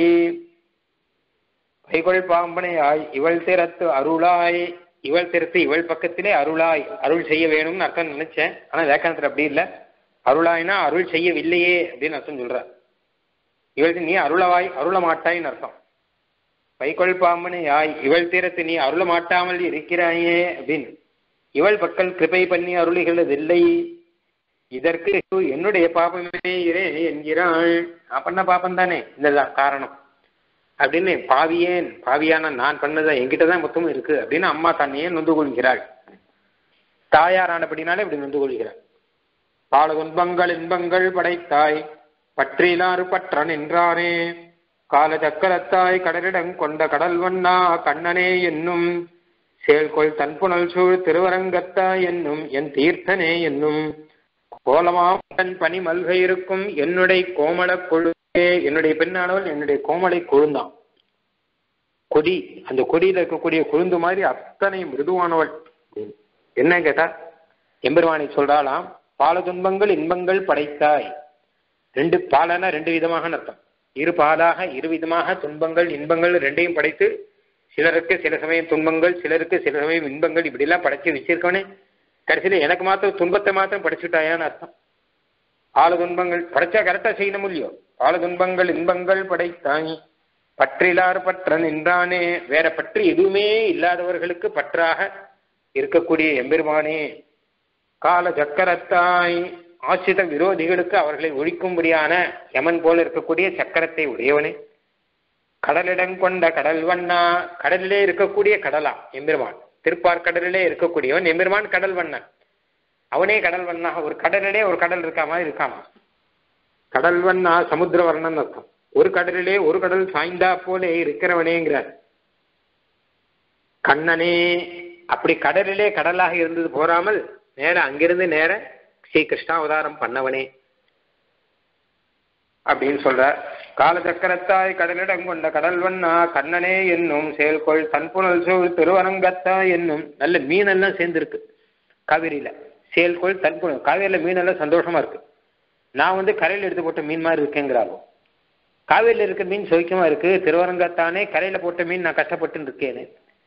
பைகொள் பாம்பனையாய் இவள் திறத்து அருளாய். இவள் திறத்து இவள் பக்கத்திலே அருளாய், அருள் செய்ய வேணும்னு அர்த்தம் நினைச்சேன். ஆனா வேக்கானத்துல அப்படி இல்லை. அருளாய்னா அருள் செய்யவில்லையே அப்படின்னு அர்த்தம் சொல்ற. இவளுக்கு நீ அருளவாய் அருள மாட்டாயின்னு அர்த்தம். பைகொள் பாம்பனையாய் இவள் தீரத்து நீ அருள மாட்டாமல் இருக்கிறாயே அப்படின்னு. இவள் பக்கல் கிருபை பண்ணி அருளுகிறதில்லை. இதற்கு என்னுடைய பாபமே இரே என்கிறாள். நான் பண்ண பாபம் தானே இதெல்லாம் காரணம் அப்படின்னு. பாவியேன், பாவியான நான் பண்ணதான் என்கிட்டதான் மொத்தமும் இருக்கு அப்படின்னு அம்மா தன்னையே நொந்து கொள்கிறாள். தாயாரானபடினாலே இப்படி நொந்து கொள்கிறாள். பால துன்பங்கள் இன்பங்கள் படைத்தாய் பற்றிலாறு பற்றன் என்றானே. கால சக்கரத்தாய் கடலிடம் கொண்ட கடல் வண்ணா கண்ணனே என்னும். சேல்கொள் தன்புணல் சூழ் திருவரங்கத்தாய் என்னும் என் தீர்த்தனே என்னும். கோலமாமன் பனி மல்கை இருக்கும் என்னுடைய கோமள கொழுந்தே. என்னுடைய பெண்ணானவள் என்னுடைய கோமளை கொழுந்தான். கொடி, அந்த கொடியில இருக்கக்கூடிய கொழுந்து மாதிரி அத்தனை மிருதுவானவள். என்ன கேட்டா எம்பெருமானை சொல்றாளாம், பால துன்பங்கள் இன்பங்கள் படைத்தாய். ரெண்டு பாலனா ரெண்டு விதமாக அர்த்தம். இரு பாலாக இரு விதமாக துன்பங்கள் இன்பங்கள் ரெண்டையும் படைத்து, சிலருக்கு சில சமயம் துன்பங்கள் சிலருக்கு சில சமயம் இன்பங்கள் இப்படிலாம் படைச்சு வச்சிருக்கவனே கடைசியில எனக்கு மாத்திரம் துன்பத்தை மாத்திரம் படைச்சுட்டாயான்னு அர்த்தம். பால துன்பங்கள் படைச்சா கரெக்டா செய்யணும் இல்லையோ. பால துன்பங்கள் இன்பங்கள் படைத்தாய் பற்றிலார் பற்றன் என்றானே. வேற பற்றி எதுவுமே இல்லாதவர்களுக்கு பற்றாக இருக்கக்கூடிய எம்பெருமானே. கால சக்கரத்தாய் ஆசிரித விரோதிகளுக்கு அவர்களை ஒழிக்கும்படியான யமன் போல இருக்கக்கூடிய சக்கரத்தை உடையவனே. கடலிடம் கொண்ட கடல் வண்ணா, கடலிலே இருக்கக்கூடிய கடலா எம்பெருமான். திருப்பார்கடலிலே இருக்கக்கூடியவன் எம்பெருமான் கடல் வண்ணன். அவனே கடல் வண்ணா. ஒரு கடலிலே ஒரு கடல் இருக்கா மாதிரி இருக்காமா. கடல் வண்ணா சமுத்திர வர்ணன் அர்த்தம். ஒரு கடலிலே ஒரு கடல் சாய்ந்தா போலே இருக்கிறவனேங்கிறார். கண்ணனே அப்படி கடலிலே கடலாக இருந்தது போறாமல் நேர அங்கிருந்து நேர ஸ்ரீ கிருஷ்ணாவதாரம் பண்ணவனே அப்படின்னு சொல்ற. கால சக்கரத்தாய் கடலிடம் கொண்ட கடல் வண்ணா கண்ணனே என்னும். செயல்கொள் தன்புணல் சூழ் திருவரங்கத்தாய் என்னும். நல்ல மீனெல்லாம் சேர்ந்துருக்கு காவிரியில. செயல்கொள் தன்புணல், காவிரியில மீனெல்லாம் சந்தோஷமா இருக்கு. நான் வந்து கரையில் எடுத்து போட்ட மீன் மாதிரி இருக்கேங்கிறாரோ. காவிரியில் இருக்க மீன் சுவைக்கமா இருக்கு, திருவரங்கத்தானே கரையில போட்ட மீன் நான் கஷ்டப்பட்டு இருக்கேனே.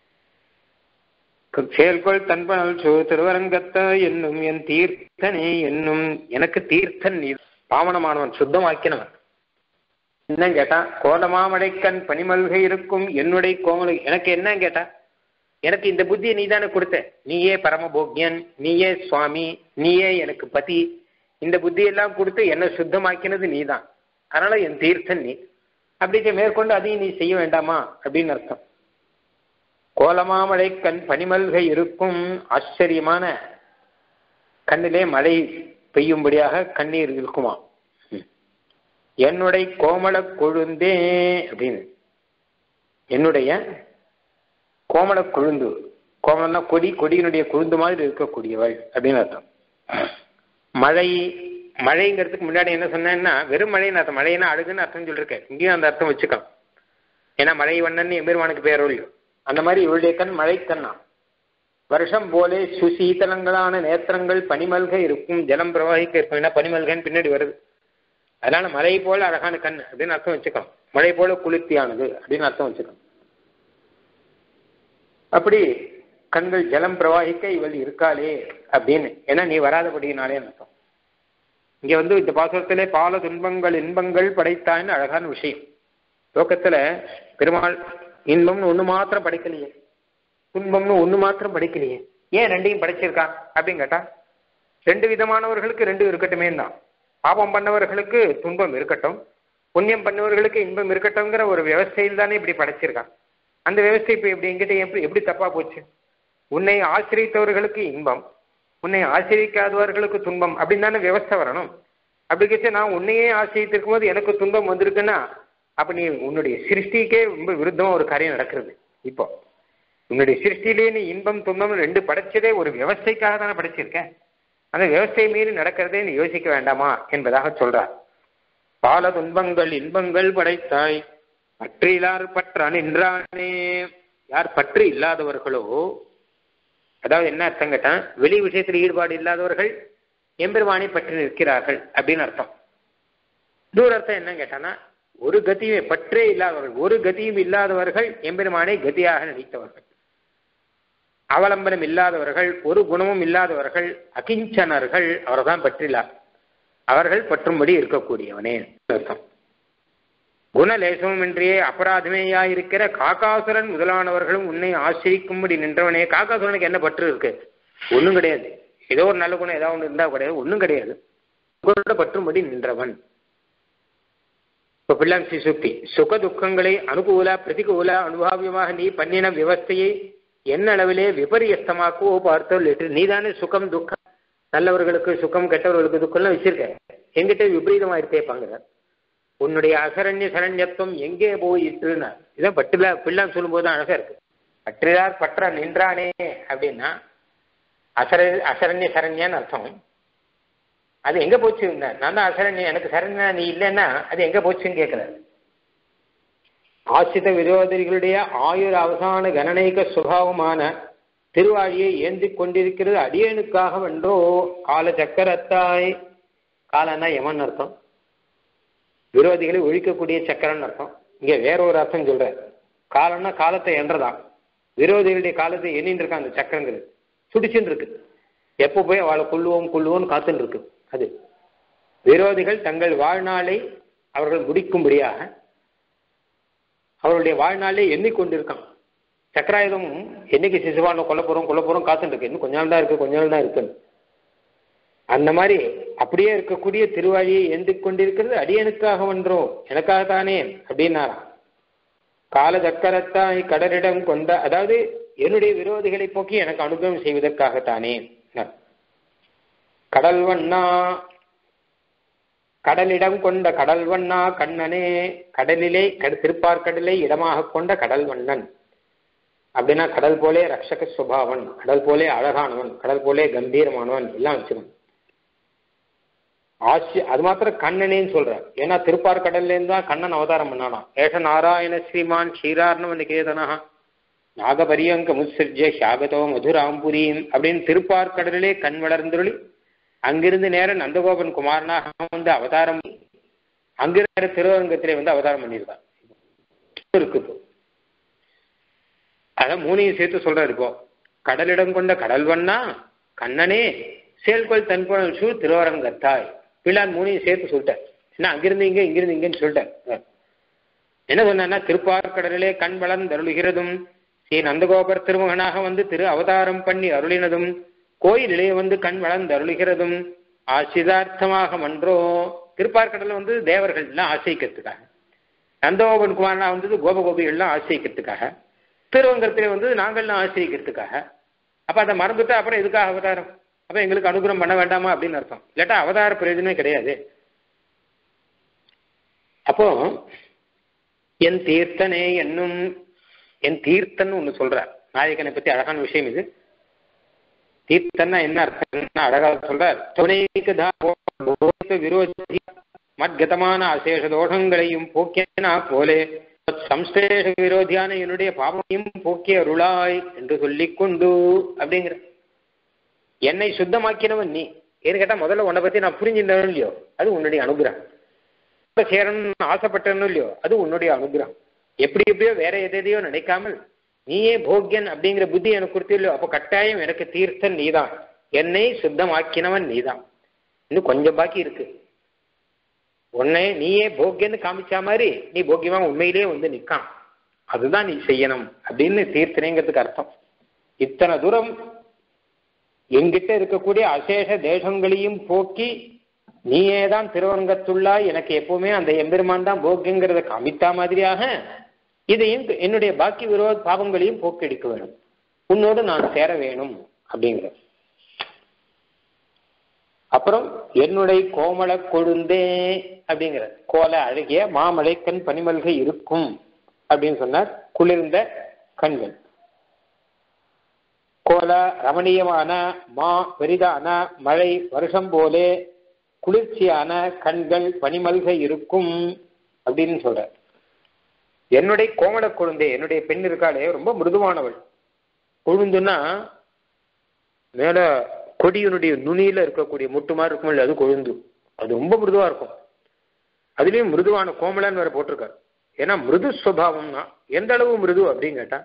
செயல்கொள் தன்புணல் சூழ் திருவரங்கத்தாய் என்னும் என் தீர்த்தனே என்னும். எனக்கு தீர்த்தன் நீ, பாவனமானவன், சுத்தமாக்கினவன். என்ன கேட்டா கோலமாமடைக்கண் பனிமல்கை இருக்கும் என்னுடைய கோமலை. எனக்கு என்ன கேட்டா எனக்கு இந்த புத்தியை நீ தானே கொடுத்த. நீயே பரமபோக்யன், நீயே சுவாமி, நீயே எனக்கு பதி. இந்த புத்தியெல்லாம் கொடுத்து என்னை சுத்தமாக்கினது நீ தான். அதனால என் தீர்த்தன் நீ. அப்படி மேற்கொண்டு அதையும் நீ செய்ய வேண்டாமா அப்படின்னு அர்த்தம். கோலமாமலை கண் பனிமல்கை இருக்கும். ஆச்சரியமான கண்ணிலே மழை பெய்யும்படியாக கண்ணீர் இருக்குமா. என்னுடைய கோமள கொழுந்தே அப்படின்னு. என்னுடைய கோமள கொழுந்து, கோமளம்னா கொடி, கொடியினுடைய கொழுந்து மாதிரி இருக்கக்கூடியவள் அப்படின்னு அர்த்தம். மழை மழைங்கிறதுக்கு முன்னாடி என்ன சொன்னேன்னா வெறும் மழைன்னு அர்த்தம், மழைன்னா அழுகுன்னு அர்த்தம் சொல்லியிருக்கேன். இங்கேயும் அந்த அர்த்தம் வச்சுக்கலாம். ஏன்னா மழை வண்ணன் எம்பெருமானுக்கு பேரொழியும். அந்த மாதிரி இவளுடைய கண் மழை கண்ணா. வருஷம் போலே சுசீதலங்களான நேத்திரங்கள் பனிமல்க இருக்கும், ஜலம் பிரவாகிக்க இருக்கும். ஏன்னா பனிமல்கன்னு பின்னாடி வருது. அதனால மழை போல அழகான கண் அப்படின்னு அர்த்தம் வச்சுக்கலாம். மழை போல குளிர்ச்சியானது அப்படின்னு அர்த்தம் வச்சுக்கலாம். அப்படி கண்கள் ஜலம் பிரவாகிக்க இவள் இருக்காளே அப்படின்னு, ஏன்னா நீ வராதபடினாலே அர்த்தம். இங்க வந்து இந்த பாசுரத்திலே பால துன்பங்கள் இன்பங்கள் படைத்தான்னு அழகான விஷயம். லோகத்துல பெருமாள் இன்பம்னு ஒண்ணு மாத்திரம் படைக்கலையே, துன்பம்னு ஒண்ணு மாத்திரம் படைக்கலையே, ஏன் ரெண்டையும் படைச்சிருக்கான் அப்படின்னு கேட்டா, ரெண்டு விதமானவர்களுக்கு ரெண்டு இருக்கட்டுமே தான். பாபம் பண்ணவர்களுக்கு துன்பம் இருக்கட்டும், புண்ணியம் பண்ணவர்களுக்கு இன்பம் இருக்கட்டும்ங்கிற ஒரு விவசாயில் தானே இப்படி படைச்சிருக்கான். அந்த விவசாய இப்ப எப்படி எங்கிட்ட எப்படி எப்படி தப்பா போச்சு? உன்னை ஆசிரியத்தவர்களுக்கு இன்பம், உன்னை ஆசிரிக்காதவர்களுக்கு துன்பம் அப்படின்னு தானே விவசாய வரணும். அப்படி கேட்டு நான் உன்னையே ஆசிரியத்திருக்கும் போது எனக்கு துன்பம் வந்திருக்குன்னா அப்ப நீ உன்னுடைய சிருஷ்டிக்கே ரொம்ப விருத்தமா ஒரு காரியம் நடக்கிறது. இப்போ உன்னுடைய சிருஷ்டிலே நீ இன்பம் துன்பம் ரெண்டு படைச்சதே ஒரு விவசாயக்காக தானே படைச்சிருக்க. அந்த விவசாய மீறி நடக்கிறதே நீ யோசிக்க வேண்டாமா என்பதாக சொல்றார். பால துன்பங்கள் இன்பங்கள் படைத்தாய் பற்றிலார் பற்ற நின்றானே. யார் பற்று இல்லாதவர்களோ, அதாவது என்ன அர்த்தம் கேட்டான், வெளி விஷயத்தில் ஈடுபாடு இல்லாதவர்கள் எம்பெருமானை பற்றி நிற்கிறார்கள் அப்படின்னு அர்த்தம். இன்னொரு அர்த்தம் என்ன கேட்டானா, ஒரு கதியுமே பற்றே இல்லாதவர்கள், ஒரு கதியும் இல்லாதவர்கள் எம்பெருமானை கதியாக நினைத்தவர்கள், அவலம்பனம் இல்லாதவர்கள், ஒரு குணமும் இல்லாதவர்கள், அகிஞ்சனர்கள், அவர்தான் பற்றிலார், அவர்கள் பற்றும்படி இருக்கக்கூடியவனே அர்த்தம். குணலேசமும் இன்றையே அபராதமேயாயிருக்கிற காக்காசுரன் முதலானவர்களும் உன்னை ஆசிரிக்கும்படி நின்றவனே. காக்காசுரனுக்கு என்ன பற்று இருக்கு? ஒன்றும் கிடையாது. ஏதோ ஒரு நல்ல குணம் ஏதாவது ஒன்று இருந்தா கிடையாது, ஒன்றும் கிடையாது. உங்களோட பற்றும்படி நின்றவன். இப்போ பிள்ளாம் சிசுக்தி சுக துக்கங்களை அனுகூல பிரதிகூல அனுபாவியமாக நீ பண்ணின விவஸ்தையை என்ன அளவிலே விபரியஸ்தமாக்குவோ பார்த்தோல் என்று நீதானே சுகம் துக்கம், நல்லவர்களுக்கு சுகம் கெட்டவர்களுக்கு துக்கம்லாம் வச்சிருக்க. எங்கிட்ட விபரீதமா இருக்கேப்பாங்க. உன்னுடைய அசரண்ய சரண்யத்துவம் எங்கே போயிட்டுனா இதான் பட்டுல பிள்ளாம் சொல்லும்போது தான் அழகா இருக்கு. பற்றிலார் பற்ற நின்றானே அப்படின்னா அசர அசரண்ய சரண்யான்னு அர்த்தம். அது எங்க போச்சு? நான் தான் அசரண்யம், எனக்கு சரண்யா நீ இல்லைன்னா அது எங்க போச்சுன்னு கேட்கல. ஆசிரித விரோதிகளுடைய ஆயுர் அவசான கணனைக சுபாவமான திருவாழியை ஏந்தி கொண்டிருக்கிறது அடியனுக்காக வென்றோ கால சக்கரத்தாய். காலன்னா யமன் அர்த்தம், விரோதிகளை ஒழிக்கக்கூடிய சக்கரன் அர்த்தம். இங்க வேற ஒரு அர்த்தம் சொல்ற. காலம்னா காலத்தை என்றதான், விரோதிகளுடைய காலத்தை எண்ணின்னு இருக்கான் அந்த சக்கரங்கிறது, துடிச்சுன்னு இருக்கு. எப்போ போய் அவளை கொள்ளுவோம் கொள்ளுவோம்னு காத்துன்னு இருக்கு. அது விரோதிகள் தங்கள் வாழ்நாளை அவர்கள் முடிக்கும்படியாக அவருடைய வாழ்நாளை எண்ணிக்கொண்டிருக்கான். சக்கராயுதமும் என்னைக்கு சிசுவான கொல்ல போறோம் கொல்ல போறோம் காத்துட்டு இருக்கு. இன்னும் கொஞ்ச நாள் தான் இருக்கு கொஞ்ச நாள் தான் இருக்குன்னு. அந்த மாதிரி அப்படியே இருக்கக்கூடிய திருவாழியை ஏந்தி கொண்டிருக்கிறது அடியனுக்காக வென்றோ, எனக்காகத்தானே அப்படின்னாராம். கால சக்கரத்தாய் கடலிடம் கொண்ட, அதாவது என்னுடைய விரோதிகளை போக்கி எனக்கு அனுகிரகம் செய்வதற்காகத்தானே. கடல் வண்ணா, கடலிடம் கொண்ட கடல் வண்ணா கண்ணனே. கடலிலே திருப்பார்கடலை இடமாக கொண்ட கடல் வண்ணன் அப்படின்னா கடல் போலே ரக்ஷக சுபாவன், கடல் போலே அழகானவன், கடல் போலே கம்பீரமானவன் எல்லாம் வச்சுக்கணும். ஆசி அது மாத்திரம் கண்ணனேன்னு சொல்ற. ஏன்னா திருப்பார்கடல்ல இருந்து தான் கண்ணன் அவதாரம் பண்ணானா. ஏஷ நாராயண ஸ்ரீமான் க்ஷீரார்ணவ நிகேதனா நாகபரியங்க முத்சிர்ஜ ஷாகதோ மதுராம்புரியும் அப்படின்னு திருப்பார்கடலிலே கண் வளர்ந்துருளி அங்கிருந்து நேரம் நந்தகோபன் குமாரனாக வந்து அவதாரம், அங்கிருந்த திருவரங்கத்திலே வந்து அவதாரம் பண்ணியிருக்கான் இருக்குது. அதான் மூணையும் சேர்த்து சொல்றாரு. இப்போ கடலிடம் கொண்ட கடல்வண்ணா கண்ணனே செயல்கொள் தன்புணல் சூ திருவரங்கத்தாய். பிள்ளான் மூணையும் சேர்த்து சொல்லிட்டார். ஏன்னா அங்கிருந்து இங்க இங்கிருந்து இங்கன்னு சொல்லிட்டார். என்ன சொன்னா திருப்பார்கடலிலே கண் வளர்ந்தருளுகிறதும் ஸ்ரீ நந்தகோபர் திருமகனாக வந்து திரு அவதாரம் பண்ணி அருளினதும் கோயிலிலே வந்து கண் வளர்ந்து அருளுகிறதும் ஆசிதார்த்தமாக மன்றோ. திருப்பார்கடல வந்து தேவர்கள் எல்லாம் ஆசைக்கிறதுக்காக, நந்தகோபன் குமாரனா வந்தது கோபகோபிகள்லாம் ஆசைக்கிறதுக்காக, திருவங்கத்திலே வந்து நாங்கள்லாம் ஆசிரிக்கிறதுக்காக. அப்ப அதை மறந்துட்டா அப்புறம் எதுக்காக அவதாரம்? அப்ப எங்களுக்கு அனுகிரகம் பண்ண வேண்டாமா அப்படின்னு அர்த்தம். இல்லாட்டா அவதார பிரயோஜனமே கிடையாது. அப்போ என் தீர்த்தனே என்னும், என் தீர்த்தன் ஒண்ணு சொல்ற நாயகனை பத்தி அழகான விஷயம் இது. தீர்த்தன்னா என்ன அர்த்தம் அழகா சொல்றார். விரோதி மத்கதமான அசேஷ தோஷங்களையும் போக்கியனா போலே சம்ஸ்லேஷ விரோதியான என்னுடைய பாவத்தையும் போக்கிய அருளாய் என்று சொல்லிக் கொண்டு அப்படிங்கிற. என்னை சுத்தமாக்கினவன் நீ. ஏன்னு கேட்டா முதல்ல உன்னை பத்தி நான் புரிஞ்சிருந்தேன் இல்லையோ, அது உன்னுடைய அனுகிரகம். சேரணும்னு ஆசைப்பட்டேன்னு இல்லையோ, அது உன்னுடைய அனுகிரகம். எப்படி எப்படியோ வேற எதையோ நினைக்காமல் நீயே போக்கியன் அப்படிங்கிற புத்தி எனக்கு கொடுத்து இல்லையோ, அப்போ கட்டாயம் எனக்கு தீர்த்தன் நீதான், என்னை சுத்தமாக்கினவன் நீதான். இன்னும் கொஞ்சம் பாக்கி இருக்கு. உன்னை நீயே போக்கியன்னு காமிச்சா மாதிரி நீ போக்கியமா உண்மையிலேயே வந்து நிற்கான், அதுதான் நீ செய்யணும் அப்படின்னு தீர்த்தனைங்கிறதுக்கு அர்த்தம். இத்தனை தூரம் என்கிட்ட இருக்கக்கூடிய அசேஷ தேசங்களையும் போக்கி நீயே தான் திருவரங்கத்துள்ளாய், எனக்கு எப்பவுமே அந்த எம்பெருமான் தான் போக்கியங்கிறத காமித்தா மாதிரியாக இதையும் என்னுடைய பாக்கி விரோத பாவங்களையும் போக்கெடுக்க வேணும், உன்னோடு நான் சேர வேணும் அப்படிங்கிற. அப்புறம் என்னுடைய கோமள கொழுந்தே அப்படிங்கிற, கோல அழகிய மாமலைக்கண் பனிமல்கை இருக்கும் அப்படின்னு சொன்னார். குளிர்ந்த கண்கள், கோல ரமணீயமான மா பெரிதான மழை வருஷம் போலே குளிர்ச்சியான கண்கள் பனிமல்கை இருக்கும் அப்படின்னு சொல்ற. என்னுடைய கோமள கொழுந்தே, என்னுடைய பெண் இருக்காளே ரொம்ப மிருதுவானவள். கொழுந்துன்னா மேல கொடியினுடைய நுனியில இருக்கக்கூடிய முட்டு மாதிரி இருக்கும், அது கொழுந்து. அது ரொம்ப மிருதுவா இருக்கும். அதுலயும் மிருதுவான கோமலன்னு வேற போட்டிருக்காரு. ஏன்னா மிருது சுவாவம்னா எந்த அளவு மிருது அப்படின்னு கேட்டா,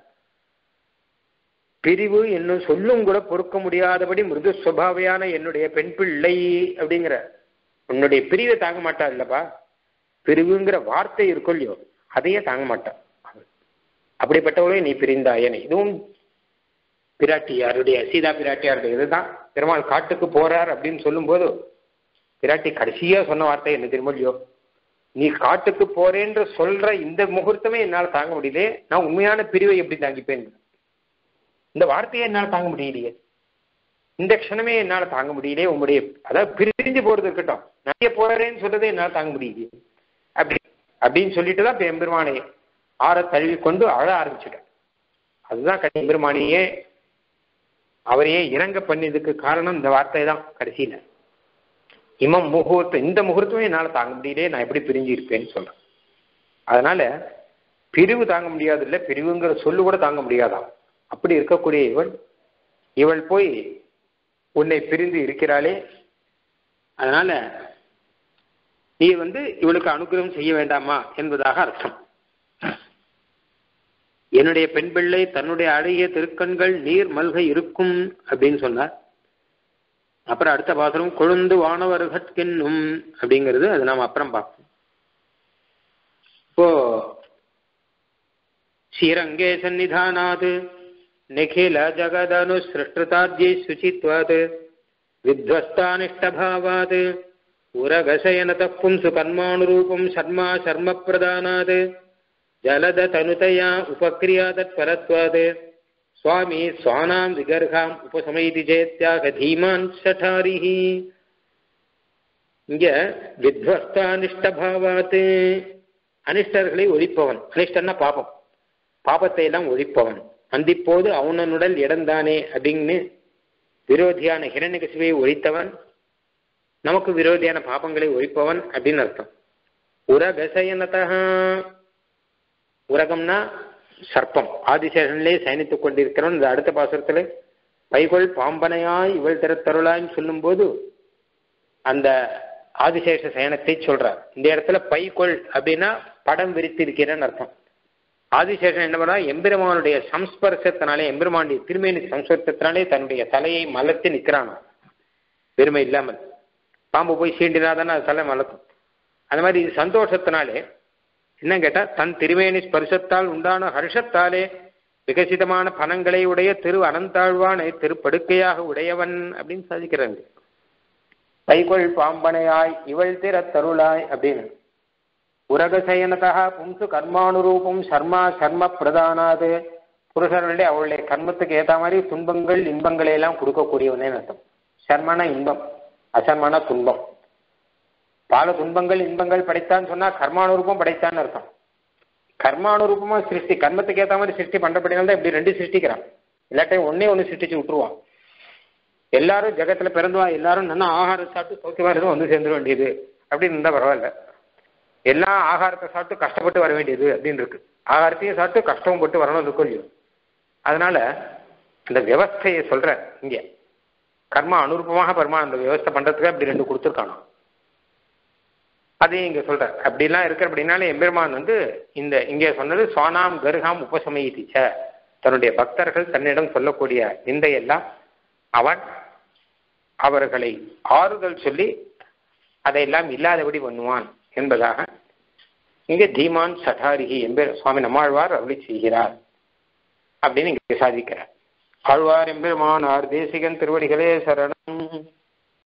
பிரிவு என்னும் சொல்லும் கூட பொறுக்க முடியாதபடி மிருது சுவாவையான என்னுடைய பெண் பிள்ளை அப்படிங்கிற. உன்னுடைய பிரிவை தாங்க மாட்டா இல்லப்பா, பிரிவுங்கிற வார்த்தை இருக்கும் இல்லையோ அதையே தாங்க மாட்டான். அப்படிப்பட்டவளே நீ பிரிந்தாயனே. இதுவும் பிராட்டியாருடைய, சீதா பிராட்டியாருடைய இதுதான். பெருமாள் காட்டுக்கு போறார் அப்படின்னு சொல்லும் போது பிராட்டி கடைசியா சொன்ன வார்த்தை என்ன தெரியுமோ இல்லையோ, நீ காட்டுக்கு போறேன்ற சொல்ற இந்த முகூர்த்தமே என்னால் தாங்க முடியலையே, நான் உண்மையான பிரிவை எப்படி தாங்கிப்பேன்? இந்த வார்த்தையை என்னால் தாங்க முடியலையே, இந்த க்ஷணமே என்னால் தாங்க முடியலையே, உங்களுடைய அதாவது பிரிஞ்சு போறது இருக்கட்டும், நிறைய போறேன்னு சொல்றதே என்னால் தாங்க முடியலையே அப்படி அப்படின்னு சொல்லிட்டு தான் எம்பெருமானை ஆற தழுவி கொண்டு அழ ஆரம்பிச்சுட்டேன். அதுதான் கட்டி எம்பெருமானையே அவரையே இறங்க பண்ணியதுக்கு காரணம் இந்த வார்த்தை தான். கடைசியில இமம் முகூர்த்தம், இந்த முகூர்த்தமே என்னால் தாங்க முடியலையே, நான் எப்படி பிரிஞ்சு இருப்பேன்னு சொல்றேன். அதனால பிரிவு தாங்க முடியாது இல்லை, பிரிவுங்கிற சொல்லு கூட தாங்க முடியாதான். அப்படி இருக்கக்கூடிய இவள் இவள் போய் உன்னை பிரிந்து இருக்கிறாளே, அதனால நீ வந்து இவளுக்கு அனுகிரகம் செய்ய வேண்டாமா என்பதாக அர்த்தம். என்னுடைய பெண் பிள்ளை தன்னுடைய அழகிய திருக்கண்கள் நீர் மல்கை இருக்கும் அப்படின்னு சொன்னார். அப்புறம் அடுத்த பாசனம் கொழுந்து வானவர்கட்கின்னும் அப்படிங்கிறது, அது நாம் அப்புறம் பார்ப்போம். இப்போ ஸ்ரீரங்கே சந்நிதானாத் நிகில ஜகதனு சிருஷ்டாத்யை சுச்சித்வாத் வித்வஸ்தானிஷ்டபாவாத் உரகசயனத பும்சு கர்மானுரூபம் சர்மா சர்ம பிரதானாத் ஜலத தனுதயா உபக்ரியாதத் பரத்வாத் சுவாமி ஸ்வானாம் விகர்காம் உபசமைதி சேத்யாக தீமான் சட்டாரிஹி. இங்க வித்வஸ்தானிஷ்டபாவாத், அனிஷ்டர்களை ஒழிப்பவன். அனிஷ்டன்னா பாபம், பாபத்தை எல்லாம் ஒழிப்பவன். அந்திப்போது அவனனுடல் இடந்தானே அப்படின்னு விரோதியான ஹிரண்யகசிபை ஒழித்தவன், நமக்கு விரோதியான பாபங்களை ஒழிப்பவன் அப்படின்னு அர்த்தம். உரகசயனதா, உரகம்னா சர்ப்பம், ஆதிசேஷனிலே சயனித்துக் கொண்டிருக்கிறவன். இந்த அடுத்த பாசுரத்தில் பைகொள் பாம்பனையாய் இவள் திறத்தருளான்னு சொல்லும் போது அந்த ஆதிசேஷ சயனத்தை சொல்றார். இந்த இடத்துல பைகொள் அப்படின்னா படம் விரித்து இருக்கிறன்னு அர்த்தம். ஆதிசேஷன் என்ன பண்ணா, எம்பெருமானுடைய சம்ஸ்பர்சத்தினாலே, எம்பெருமானுடைய திருமேனி சம்ஸ்பர்சத்தினாலே தன்னுடைய தலையை மலர்த்தி நிற்கிறான். பெருமை இல்லாமல் பாம்பு போய் சீண்டினாதானே அது தலை மலர்த்தும். அந்த மாதிரி இது சந்தோஷத்தினாலே என்ன கேட்டா, தன் திருமேனி ஸ்பர்சத்தால் உண்டான ஹர்ஷத்தாலே விகசிதமான பணங்களை உடைய திரு அனந்தாழ்வானை திருப்படுக்கையாக உடையவன் அப்படின்னு சாதிக்கிறாங்க. பைகொள் பாம்பனையாய் இவள் திறத்தருளாய் அப்படின்னு. உரகசயனதா பும்சு கர்மானுரூபம் சர்மா சர்ம பிரதானாது, புருஷர்களுடைய அவளுடைய கர்மத்துக்கு ஏற்ற மாதிரி துன்பங்கள் இன்பங்களை எல்லாம் கொடுக்கக்கூடியவனே அர்த்தம். சர்மான இன்பம், அசர்மான துன்பம். பல துன்பங்கள் இன்பங்கள் படைத்தான்னு சொன்னா கர்மானுரூபம் படைத்தான்னு அர்த்தம். கர்மானுரூபமா சிருஷ்டி, கர்மத்துக்கு ஏற்ற மாதிரி சிருஷ்டி பண்றபடினால்தான் இப்படி ரெண்டு சிருஷ்டிக்கிறான். இல்லாட்டையும் ஒன்னே ஒன்று சிருஷ்டிச்சு விட்டுருவான். எல்லாரும் ஜெகத்துல பிறந்துவா எல்லாரும் நல்லா ஆகாரம் சாப்பிட்டு சௌக்கியமா இருக்கும் வந்து சேர்ந்துட வேண்டியது அப்படின்னு இருந்தா பரவாயில்ல. எல்லா ஆகாரத்தை சாப்பிட்டு கஷ்டப்பட்டு வர வேண்டியது அப்படின்னு இருக்கு. ஆகாரத்தையும் சாப்பிட்டு கஷ்டமும் பட்டு வரணும் இருக்கும் இல்லையோ. அதனால இந்த வியவஸ்தையை சொல்ற இங்க கர்மா அனுரூபமாக பரமா அந்த வியவஸ்தை பண்றதுக்கு அப்படி ரெண்டு கொடுத்துருக்கானோ அதையும் இங்க சொல்ற. அப்படிலாம் இருக்கிற அப்படின்னால எம்பெருமான் வந்து இந்த இங்கே சொன்னது சுவானாம் கருகாம் உபசமயித்திச்ச, தன்னுடைய பக்தர்கள் தன்னிடம் சொல்லக்கூடிய நிந்தையெல்லாம் அவன் அவர்களை ஆறுதல் சொல்லி அதையெல்லாம் இல்லாதபடி பண்ணுவான் என்பதாக இங்கே தீமான் சடாரிகி எம்பெரு சுவாமி நம்மாழ்வார் அருளி செய்கிறார் அப்படின்னு இங்கே சாதிக்கிறார். ஆழ்வார் எம்பெருமானார் தேசிகன் திருவடிகளே சரணம்.